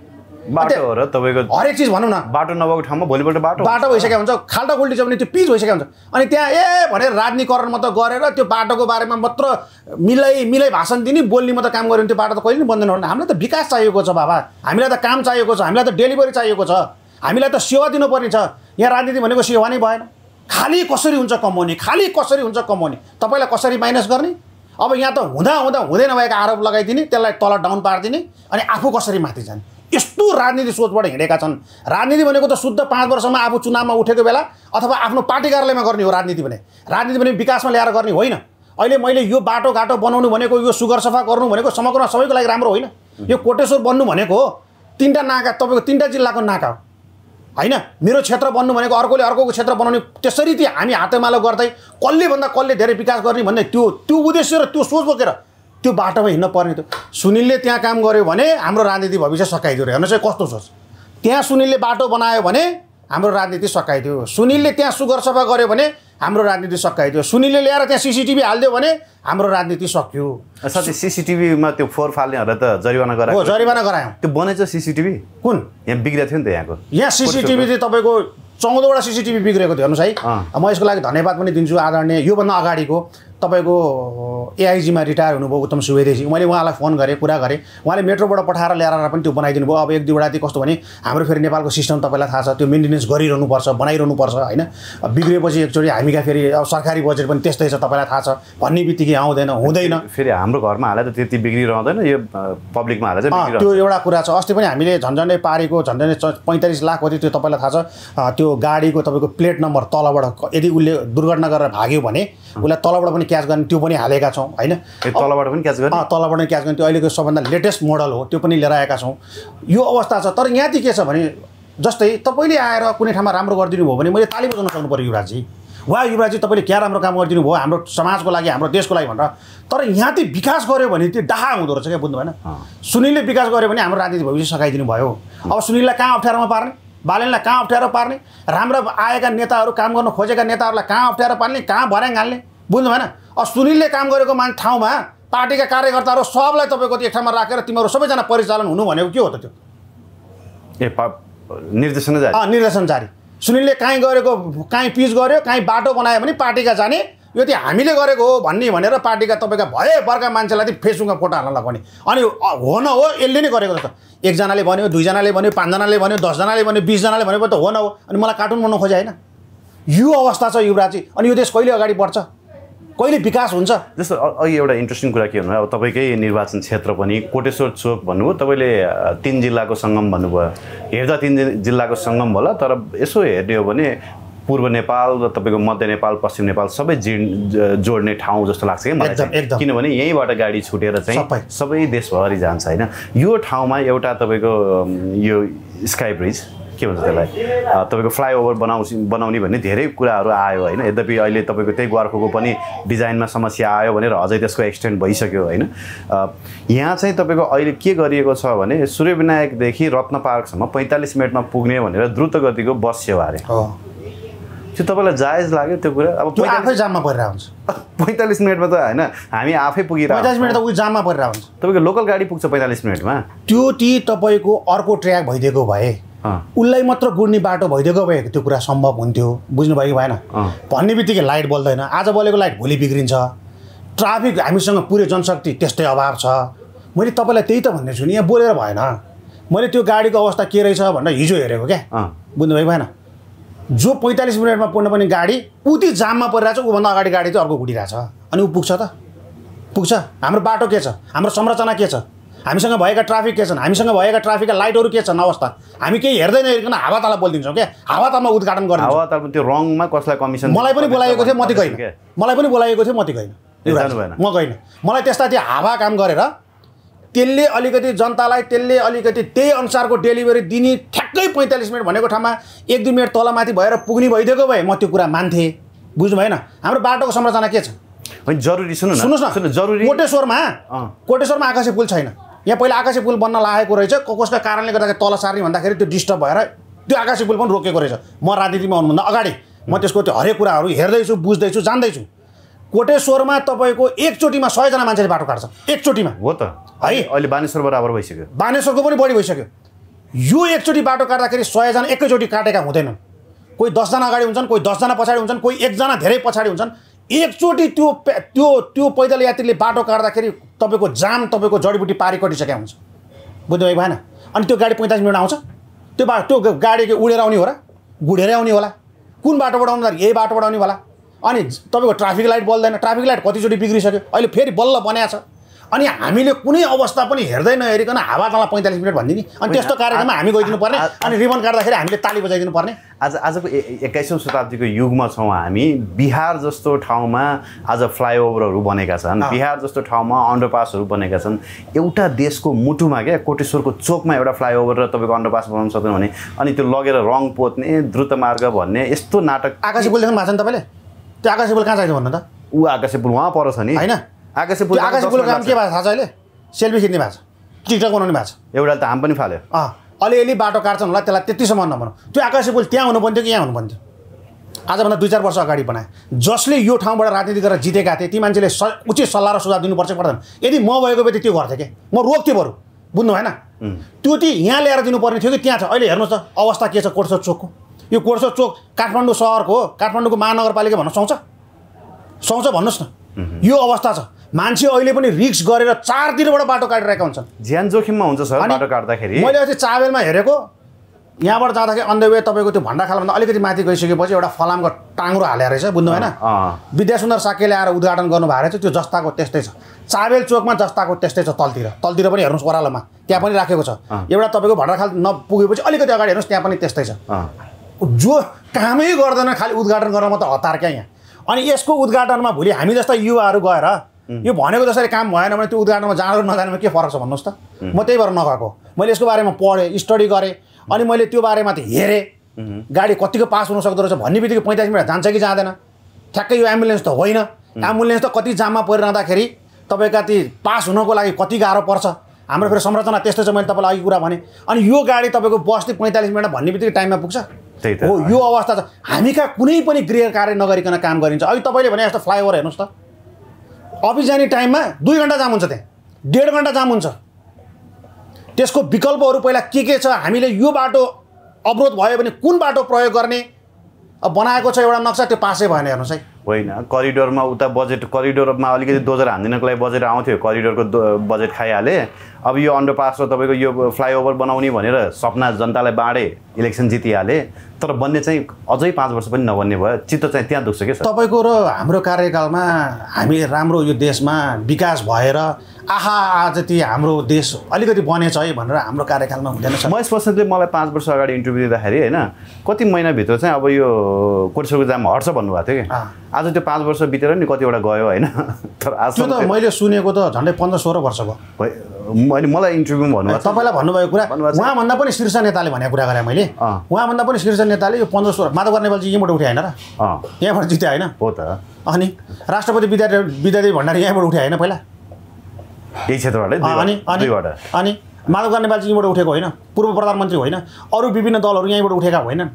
बाटो हो र तपाईँको हरेक चिज भनौँ न बाटो नभएको ठाउँमा भोलिपल्ट बाटो बाटो भइसकेको हुन्छ खाल्टा खुल्टी छ भने त्यो पिच भइसकेको हुन्छ अनि त्यहाँ ए भनेर राजनीतिकरण मात्र गरेर त्यो बाटोको बारेमा मात्र मिलाइ मिलाइ भाषण दिने बोल्ने मात्र काम गऱ्यो भने त्यो बाटो त कहिले पनि बन्दैन होला हामीलाई त विकास चाहिएको छ बाबा हामीलाई त काम चाहिएको छ हामीलाई त डेलिभरी चाहिएको छ हामीलाई त सेवा दिनुपर्ने छ यहाँ राजनीति भनेको सेवा नै भएन खाली कसरी हुन्छ कमाउने खाली कसरी हुन्छ कमाउने तपाईँलाई कसरी माइनस गर्ने अब यहाँ त हुँदा हुँदा हुँदै नभएका आरोप लगाइदिने त्यसलाई तल डाउन पारिदिने अनि आफू कसरी माथि जाने यस्तो राजनीति सोचबाट हिँडेका छन् राजनीति भनेको त शुद्ध पाँच वर्षमा आफू चुनावमा उठेको बेला अथवा आफ्नो पार्टी कार्यालयमा गर्ने हो राजनीति भने राजनीति भने विकासमा ल्याएर गर्ने होइन अहिले मैले यो बाटो घाटो बनाउनु भनेको यो सुगर सफा गर्नु भनेको समग्रमा सबैको लागि राम्रो होइन यो कोटेश्वर बन्नु भनेको तिनवटा नाका तपाईँको तिनवटा जिल्लाको नाका हो होइन मेरो क्षेत्र बन्नु भनेको अर्कोले अर्कोको क्षेत्र बनाउने त्यसरी त्यो हामी हातेमालो गर्दै कसले भन्दा कसले धेरै विकास गर्ने भन्ने त्यो त्यो उद्देश्य र त्यो सोच बोकेर त्यो बाटोमा हिँड्न पर्ने थियो सुनिलले त्यहाँ काम गर्यो भने हाम्रो राजनीति भविष्य सकाइदियो हेर्नु चाहिँ कस्तो सोच त्यहाँ सुनिलले बाटो बनायो भने हाम्रो राजनीति सकाइदियो सुनिलले त्यहाँ सुगर सफा गर्यो भने हाम्रो राजनीति सकाइदियो सुनिलले ल्याएर त्यहाँ सिसिटिभी हालिदियो भने हाम्रो राजनीति सक्यो साथै सिसिटिभीमा त्यो फोहोर फाल्नेहरूलाई त जरिवाना गरायो हो जरिवाना गरायौँ त्यो बनेछ सिसिटिभी कुन यहाँ बिग्रेको थियो नि त यहाँको यहाँ सिसिटिभी चाहिँ तपाईँको चौधवटा सिसिटिभी बिग्रेको थियो हेर्नुहोस् है म यसको लागि धन्यवाद पनि दिन्छु आदरणीय योभन्दा अगाडिको तपाईँको एआइजीमा रिटायर हुनुभयो उत्तम सुवेदीजी मैले उहाँलाई फोन गरेँ कुरा गरेँ उहाँले मेट्रोबाट पठाएर ल्याएर पनि त्यो बनाइदिनु भयो अब एक दुईवटा चाहिँ कस्तो भने हाम्रो फेरि नेपालको सिस्टम तपाईँलाई थाहा छ त्यो मेन्टेनेन्स गरिरहनुपर्छ बनाइरहनुपर्छ होइन बिग्रेपछि एकचोटि हामीका फेरि अब सरकारी बजेट पनि त्यस्तै छ तपाईँलाई थाहा छ भन्ने बित्तिकै आउँदैन हुँदैन फेरि हाम्रो घरमा हाले त त्यति बिग्रिरहँदैन यो पब्लिकमा हाले चाहिँ त्यो एउटा कुरा छ अस्ति पनि हामीले झन्झन्डै पारेको झन्झन्डै पैँतालिस लाख कति त्यो तपाईँलाई थाहा छ त्यो गाडीको तपाईँको प्लेट नम्बर तलबाट यदि उसले दुर्घटना गरेर भाग्यो भने उसलाई तलबाट पनि क्याच गर्ने त्यो पनि हालेका छौँ होइन तलबाट पनि क्याच गर्ने तलबाट पनि क्याच गर्ने त्यो अहिलेको सबभन्दा लेटेस्ट मोडल हो त्यो पनि लिएर आएका छौँ यो अवस्था छ तर यहाँ चाहिँ के छ भने जस्तै तपाईँले आएर कुनै ठाउँमा राम्रो गरिदिनु भयो भने मैले ताली बजाउन सक्नु पऱ्यो युवराजी वा युवराजी तपाईँले क्या राम्रो काम गरिदिनु भयो हाम्रो समाजको लागि हाम्रो देशको लागि भनेर तर यहाँ चाहिँ विकास गऱ्यो भने त्यो डाहा हुँदो रहेछ क्या बुझ्नु भएन सुनिलले विकास गऱ्यो भने हाम्रो राजनीति भविष्य सघाइदिनु भयो अब सुनिललाई कहाँ अप्ठ्यारोमा पार्ने बालेनलाई कहाँ अप्ठ्यारो पार्ने राम्रो आएका नेताहरू काम गर्न खोजेका नेताहरूलाई कहाँ अप्ठ्यारो पार्ने कहाँ भर्याङ हाल्ने बुझ्नु भएन अब सुनिलले काम गरेको मान ठाउँमा पार्टीका कार्यकर्ताहरू सबलाई तपाईँको एक ठाउँमा राखेर तिमीहरू सबैजना परिचालन हुनु भनेको के हो त त्यो ए निर्देशन जारी अँ निर्देशन जारी सुनिलले काहीँ गरेको काहीँ पिच गर्यो काहीँ बाटो बनायो भने पार्टीका जाने यो चाहिँ हामीले गरेको हो भन्ने भनेर पार्टीका तपाईँका भए वर्गका मान्छेलाई चाहिँ फेसबुकमा फोटो हाल्न लगाउने अनि हो न हो यसले नै गरेको जस्तो एकजनाले भन्यो दुईजनाले भन्यो पाँचजनाले भन्यो दसजनाले भन्यो बिसजनाले भनेपछि त हो न हो अनि मलाई कार्टुन बनाउनु खोजे होइन यो अवस्था छ युवराजी अनि यो देश कहिले अगाडि बढ्छ कहिले विकास हुन्छ जस्तो अघि एउटा इन्ट्रेस्टिङ कुरा के भन्नु अब तपाईँकै निर्वाचन क्षेत्र पनि कोटेश्वर चोक भन्नुभयो तपाईँले तिन जिल्लाको सङ्गम भन्नुभयो हेर्दा तिन जिल्लाको सङ्गम होला तर यसो हेर्ने हो भने पूर्व नेपाल र तपाईँको मध्य नेपाल पश्चिम नेपाल सबै जोड्ने ठाउँ जस्तो लाग्छ कि मलाई चाहिँ किनभने यहीँबाट गाडी छुटेर चाहिँ सबै देशभरि जान्छ होइन यो ठाउँमा एउटा तपाईँको यो स्काई ब्रिज के भन्छ त्यसलाई तपाईँको फ्लाइओभर बनाउँछ बनाउने भन्ने धेरै कुराहरू आयो होइन यद्यपि अहिले तपाईँको त्यही गोर्खाको पनि डिजाइनमा समस्या आयो भनेर अझै त्यसको एक्सटेन्ड भइसक्यो होइन यहाँ चाहिँ तपाईँको अहिले के गरिएको छ भने सूर्यविनायकदेखि रत्न पार्कसम्म पैँतालिस मिनटमा पुग्ने भनेर द्रुत गतिको बस सेवा अरे त्यो तपाईँलाई जायज लाग्यो त्यो कुरा अब आफै जाममा परिरहेको हुन्छ पैँतालिस मिनटमा त होइन हामी आफै पुगेर पैँतालिस मिनट त उयो जाममा परिरहेको हुन्छ तपाईँको लोकल गाडी पुग्छ पैँतालिस मिनटमा त्यो ती तपाईँको अर्को ट्र्याक भइदिएको भए उसलाई मात्र गुड्ने बाटो भइदिएको भए त्यो कुरा सम्भव हुन्थ्यो बुझ्नुभयो कि भएन भन्ने बित्तिकै लाइट बल्दैन आज बलेको लाइट भोलि बिग्रिन्छ ट्राफिक हामीसँग पुरै जनशक्ति त्यस्तै अभाव छ मैले तपाईँलाई त्यही त भन्दैछु नि यहाँ बोलेर भएन मैले त्यो गाडीको अवस्था के रहेछ भनेर हिजो हेरेको क्या बुझ्नुभयो कि भएन जो पैँतालिस मिनटमा पुग्नुपर्ने गाडी उति जाममा परिरहेछ ऊभन्दा अगाडि गाडी चाहिँ अर्को गुडिरहेछ अनि ऊ पुग्छ त पुग्छ हाम्रो बाटो के छ हाम्रो संरचना के छ हामीसँग भएका ट्राफिक के छन् हामीसँग भएका ट्राफिकका लाइटहरू के छन् अवस्था हामी केही हेर्दै नहेरिकन हावातालमा बोलिदिन्छौँ क्या हावातालमा उद्घाटन गर्छौँ हावातालमा त्यो रङमा कसलाई कमिसन मलाई पनि बोलाएको थियो म चाहिँ गइनँ मलाई पनि बोलाएको थियो म चाहिँ गइनँ म गइनँ मलाई त्यस्ता त्यो हावा काम गरेर त्यसले अलिकति जनतालाई त्यसले अलिकति त्यही अनुसारको डेलिभरी दिने ठ्याक्कै पैँतालिस मिनट भनेको ठाउँमा एक दुई मिनट तलमाथि भएर पुग्ने भइदिएको भए म त्यो कुरा मान्थेँ बुझ्नु भएन हाम्रो बाटोको संरचना के छ जरुरी सुन्नु सुन्नुहोस् न जरुरी कोटेश्वरमा कोटेश्वरमा आकाशे पुल छैन यहाँ पहिला आकाशे पुल बन्न लागेको रहेछ कसको कारणले गर्दाखेरि तल सार्ने भन्दाखेरि त्यो डिस्टर्ब भएर त्यो आकाशे पुल पनि रोकेको रहेछ म राजनीतिमा आउनुभन्दा अगाडि म त्यसको त्यो हरेक कुराहरू हेर्दैछु बुझ्दैछु जान्दैछु कोटेश्वरमा तपाईँको एकचोटिमा सयजना मान्छेले बाटो काट्छ एकचोटिमा हो त है अहिले बानेश्वर बराबर भइसक्यो बानेश्वरको पनि बढी भइसक्यो यो एकचोटि बाटो काट्दाखेरि सयजना एकैचोटि काटेका हुँदैनन्। कोही दसजना अगाडि हुन्छन्, कोही दसजना पछाडि हुन्छन्, कोही एकजना धेरै पछाडि हुन्छन्। एकचोटि त्यो त्यो त्यो पैदल यात्रीले बाटो काट्दाखेरि तपाईँको जाम तपाईँको जडीबुटी पारी कटिसकेको हुन्छ। बुझ्नु भएन? अनि त्यो गाडी पैँतालिस मिनट आउँछ। त्यो बा त्यो गाडी के उडेर आउने हो र गुडेरै आउने होला? कुन बाटोबाट आउनु? यही बाटोबाट आउने होला। अनि तपाईँको ट्राफिक लाइट बल्दैन। ट्राफिक लाइट कतिचोटि बिग्रिसक्यो, अहिले फेरि बल्ल बनाएको छ। अनि हामीले कुनै अवस्था पनि हेर्दै नहेरिकन हावाताला पैँतालिस मिनट भनिदिने। अनि त्यस्तो कार्यक्रममा हामी गइदिनु पर्ने, अनि रिबन काट्दाखेरि हामीले ताली बजाइदिनु पर्ने। आज आजको एक्काइसौँ शताब्दीको युगमा छौँ हामी। बिहार जस्तो ठाउँमा आज फ्लाइओभरहरू बनेका छन्, बिहार जस्तो ठाउँमा अन्डरपासहरू बनेका छन्। एउटा देशको मुटुमा क्या कोटेश्वरको चोकमा एउटा फ्लाइओभर र तपाईँको अन्डरपास बनाउन सक्दैन भने अनि त्यो लगेर रङ पोत्ने, द्रुत मार्ग भन्ने यस्तो नाटक। आकाशे पुल देख्नु भएको छ नि तपाईँले? त्यो आकाशे पुल कहाँ चाहिन्छ भन्नु त? ऊ आकाशे पुल उहाँ पर छ नि होइन? आकाशे पुल आकाशे पुलको काम के भएको थाहा छ? अहिले सेल्फी खिच्ने भएको छ, टिकटक बनाउने भएको छ। एउटा त हाम पनि फाल्यो। अँ अलिअलि बाटो काट्छन् होला, त्यसलाई त्यतिसम्म नभनौँ। त्यो आकाशे पुल त्यहाँ हुनुपर्ने थियो कि यहाँ हुनुपर्ने थियो? आजभन्दा दुई चार वर्ष अगाडि बनाए। जसले यो ठाउँबाट राजनीति गरेर जितेका थिए ती मान्छेले स उचित सल्लाह र सुझाव दिनुपर्छ पर्दैन? यदि म भएको भए त्यो गर्थेँ कि म रोक्थेँ बरु। बुझ्नु भएन? त्यो ती यहाँ ल्याएर दिनुपर्ने थियो कि त्यहाँ छ? अहिले हेर्नुहोस् त अवस्था के छ कोटेश्वर चोकको। यो कोटेश्वर चोक काठमाडौँ सहरको हो, काठमाडौँको महानगरपालिका भन्न सुहाउँछ? सुहाउँछ भन्नुहोस् न। यो अवस्था छ। मान्छे अहिले पनि रिक्स गरेर चारतिरबाट बाटो काटिरहेका हुन्छन्। ज्यान जोखिममा हुन्छ सर बाटो काट्दाखेरि। मैले अस्ति चाबेलमा हेरेको, यहाँबाट जाँदाखेरि अन द वे तपाईँको त्यो भण्डाखालभन्दा अलिकति माथि गइसकेपछि एउटा फलामको टाङ्रो हालेर रहेछ। बुझ्नु भएन? विद्यासुन्दर साकेले आएर उद्घाटन गर्नुभएको रहेछ। त्यो जस्ताको त्यस्तै छ। चाबेल चोकमा जस्ताको त्यस्तै छ। तलतिर तलतिर पनि हेर्नुहोस्, ओह्रालोमा त्यहाँ पनि राखेको छ। एउटा तपाईँको भण्डाखाल नपुगेपछि अलिकति अगाडि हेर्नुहोस्, त्यहाँ पनि त्यस्तै छ। जो कामै गर्दैन खालि उद्घाटन गर्न मात्रै हतार क्या यहाँ। अनि यसको उद्घाटनमा भोलि हामी जस्ता युवाहरू गएर यो भनेको जसरी काम भएन भने त्यो उद्घाटनमा जानु नजानुमा के फरक छ भन्नुहोस् त? म त्यही भएर नगएको। मैले यसको बारेमा पढेँ, स्टडी गरेँ, अनि मैले त्यो बारेमा त हेरेँ। गाडी कतिको पास हुन सक्दो रहेछ भन्ने बित्तिकै पैँतालिस मिनट जान्छ कि जाँदैन? ठ्याक्कै यो एम्बुलेन्स त होइन। एम्बुलेन्स त कति जाममा परिरहँदाखेरि तपाईँका ती पास हुनको लागि कति गाह्रो पर्छ। हाम्रो फेरि संरचना त्यस्तो छ। मैले तपाईँलाई अघि कुरा भने। अनि यो गाडी तपाईँको बस्ती पैँतालिस मिनट भन्ने बित्तिकै टाइममा पुग्छ? हो, यो अवस्था छ। हामी कहाँ कुनै पनि गृह कार्य नगरिकन काम गरिन्छ। अहिले तपाईँले भने जस्तो फ्लाइओभर हेर्नुहोस् त, अफिस जाने टाइममा दुई घन्टा जाम हुन्छ, त्यहाँ डेढ घन्टा जाम हुन्छ। त्यसको विकल्पहरू पहिला के के छ? हामीले यो बाटो अवरोध भयो भने कुन बाटो प्रयोग गर्ने अब बनाएको छ एउटा नक्सा, त्यो पासै भएन। हेर्नुहोस् है, होइन करिडोरमा उता बजेट, करिडोरमा अलिकति दोजर हानिदिनको लागि बजेट आउँथ्यो, करिडोरको बजेट खाइहाले। अब यो अन्डरपास र तपाईँको यो फ्लाइओभर बनाउने भनेर सपना जनतालाई बाँडे, इलेक्सन जितिहाले, तर बन्ने चाहिँ अझै पाँच वर्ष पनि नबन्ने भयो। चित्त चाहिँ त्यहाँ दुख्छ क्या तपाईँको र हाम्रो कार्यकालमा हामी राम्रो यो देशमा विकास भएर आहा आज ती हाम्रो देश अलिकति बनेछ है भनेर हाम्रो कार्यकालमा हुँदैन छ। महेश बस्नेतले मलाई पाँच वर्ष अगाडि इन्टरभ्यू दिँदाखेरि होइन कति महिनाभित्र चाहिँ अब यो कोटेश्वरको जाम हट्छ भन्नुभएको थियो कि आज त्यो पाँच वर्ष बितेर नि कतिवटा गयो होइन। तर आज त्यो त मैले सुनेको त झन्डै पन्ध्र सोह्र वर्ष भयो। मैले मलाई इन्टरभ्यूमा भन्नुभएको तपाईँलाई भन्नुभएको कुरा उहाँभन्दा पनि शीर्ष नेताले भनेको कुरा गरेँ मैले। उहाँभन्दा पनि शीर्ष नेताले यो पन्ध्र सोह्र माधव नेपालजी यहीँबाट उठ्यो होइन र? यहाँबाट जित्यो होइन? हो त। अनि राष्ट्रपति विद्यादेवी विद्यादेवी भण्डारी यहीँबाट उठ्यो होइन पहिला? यही क्षेत्रबाटै अनि अनि माधव नेपालजी यहीँबाट उठेको होइन? पूर्व प्रधानमन्त्री होइन? अरू विभिन्न दलहरू यहीँबाट उठेका होइनन्?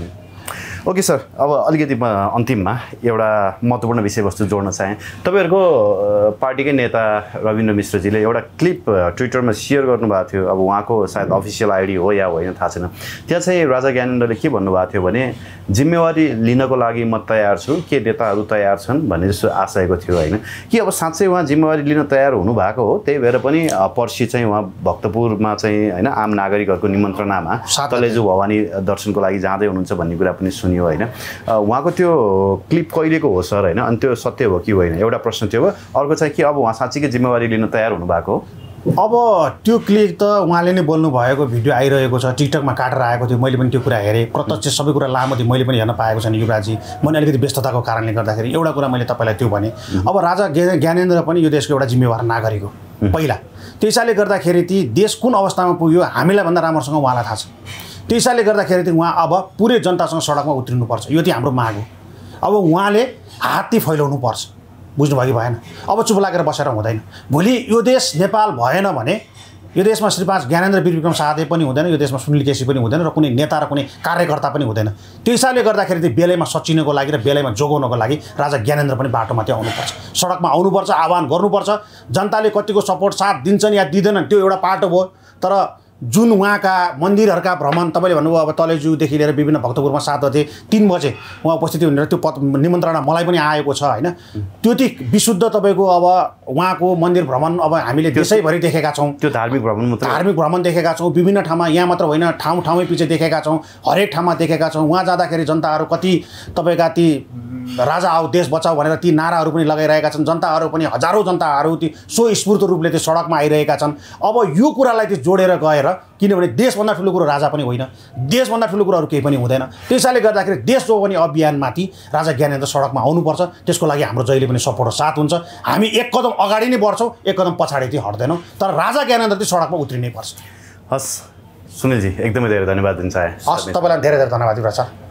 ओके सर, अब अलिकति म अन्तिममा एउटा महत्त्वपूर्ण विषयवस्तु जोड्न चाहेँ। तपाईँहरूको पार्टीकै नेता रविन्द्र मिश्रजीले एउटा क्लिप ट्विटरमा सेयर गर्नुभएको थियो। अब उहाँको सायद अफिसियल आइडी हो या होइन थाहा छैन। त्यहाँ चाहिँ राजा ज्ञानेन्द्रले के भन्नुभएको थियो भने जिम्मेवारी लिनको लागि म तयार छु, के नेताहरू तयार छन् भन्ने जस्तो आशयको थियो होइन कि अब साँच्चै उहाँ जिम्मेवारी लिन तयार हुनुभएको हो। त्यही भएर पनि पर्सि चाहिँ उहाँ भक्तपुरमा चाहिँ होइन आम नागरिकहरूको निमन्त्रणामा तलेजु भवानी दर्शनको लागि जाँदै हुनुहुन्छ भन्ने कुरा पनि सुनियो होइन। उहाँको त्यो क्लिप कहिलेको हो सर होइन? अनि त्यो सत्य हो कि होइन? एउटा प्रश्न त्यो हो। अर्को चाहिँ कि अब उहाँ साँच्चीकै जिम्मेवारी लिन तयार हुनुभएको हो? अब त्यो क्लिप त उहाँले नै बोल्नु भएको भिडियो आइरहेको छ, टिकटकमा काटेर आएको थियो। मैले पनि त्यो कुरा हेरेँ, प्रत्यक्ष सबै कुरा लामो थियो, मैले पनि हेर्न पाएको छैन युवराजी। मैले अलिकति व्यस्तताको कारणले गर्दाखेरि एउटा कुरा मैले तपाईँलाई त्यो भने। अब राजा ज्ञानेन्द्र पनि यो देशको एउटा जिम्मेवार नागरिक हो पहिला। त्यसैले गर्दाखेरि ती देश कुन अवस्थामा पुग्यो हामीलाई भन्दा राम्रोसँग उहाँलाई थाहा छ। त्यसैले गर्दाखेरि चाहिँ उहाँ अब पुरै जनतासँग सडकमा उत्रिनुपर्छ, यो चाहिँ हाम्रो माग हो। अब उहाँले हात्ती फैलाउनुपर्छ, बुझ्नुभयो कि भएन? अब चुप लागेर बसेर हुँदैन। भोलि यो देश नेपाल भएन भने यो देशमा श्रीपाद ज्ञानेन्द्र वीरविक्रम साहदेव पनि हुँदैन, यो देशमा सुनिल केसी पनि हुँदैन, र कुनै नेता र कुनै कार्यकर्ता पनि हुँदैन। त्यो हिसाबले गर्दाखेरि चाहिँ बेलैमा सचिनको लागि र बेलैमा जोगाउनको लागि राजा ज्ञानेन्द्र पनि बाटोमा त्यो आउनुपर्छ, सडकमा आउनुपर्छ, आह्वान गर्नुपर्छ। जनताले कतिको सपोर्ट साथ दिन्छन् या दिँदैनन् त्यो एउटा पाटो भयो, तर जुन उहाँका मन्दिरहरूका भ्रमण तपाईँले भन्नुभयो अब तलेजुदेखि लिएर विभिन्न भक्तपुरमा सात बजे तीन बजे उहाँ उपस्थिति हुने त्यो पद निमन्त्रणा मलाई पनि आएको छ होइन त्यो चाहिँ विशुद्ध तपाईँको अब उहाँको मन्दिर भ्रमण अब हामीले देशैभरि देखेका छौँ त्यो धार्मिक भ्रमण मात्र धार्मिक भ्रमण देखेका छौँ विभिन्न ठाउँमा यहाँ मात्र होइन ठाउँ ठाउँमै पछि देखेका छौँ हरेक ठाउँमा देखेका छौँ उहाँ जाँदाखेरि जनताहरू कति तपाईँका ती राजा आऊ देश बचाऊ भनेर ती नाराहरू पनि लगाइरहेका छन् जनताहरू पनि हजारौँ जनताहरू ती स्वस्फूर्त रूपले त्यो सडकमा आइरहेका छन् अब यो कुरालाई चाहिँ जोडेर गएर किनभने देशभन्दा ठुलो कुरो राजा पनि होइन देशभन्दा ठुलो कुरोहरू केही पनि हुँदैन त्यसैले गर्दाखेरि देश जो पनि अभियानमाथि राजा ज्ञानेन्द्र सडकमा आउनुपर्छ त्यसको लागि हाम्रो जहिले पनि सपोर्ट र साथ हुन्छ हामी एक कदम अगाडि नै बढ्छौँ एक कदम पछाडि चाहिँ हट्दैनौँ तर राजा ज्ञानेन्द्र चाहिँ सडकमा उत्रिनै पर्छ हस् सुनिलजी एकदमै धेरै धन्यवाद दिन चाहे हस् तपाईँलाई धेरै धेरै धन्यवाद दिन्छ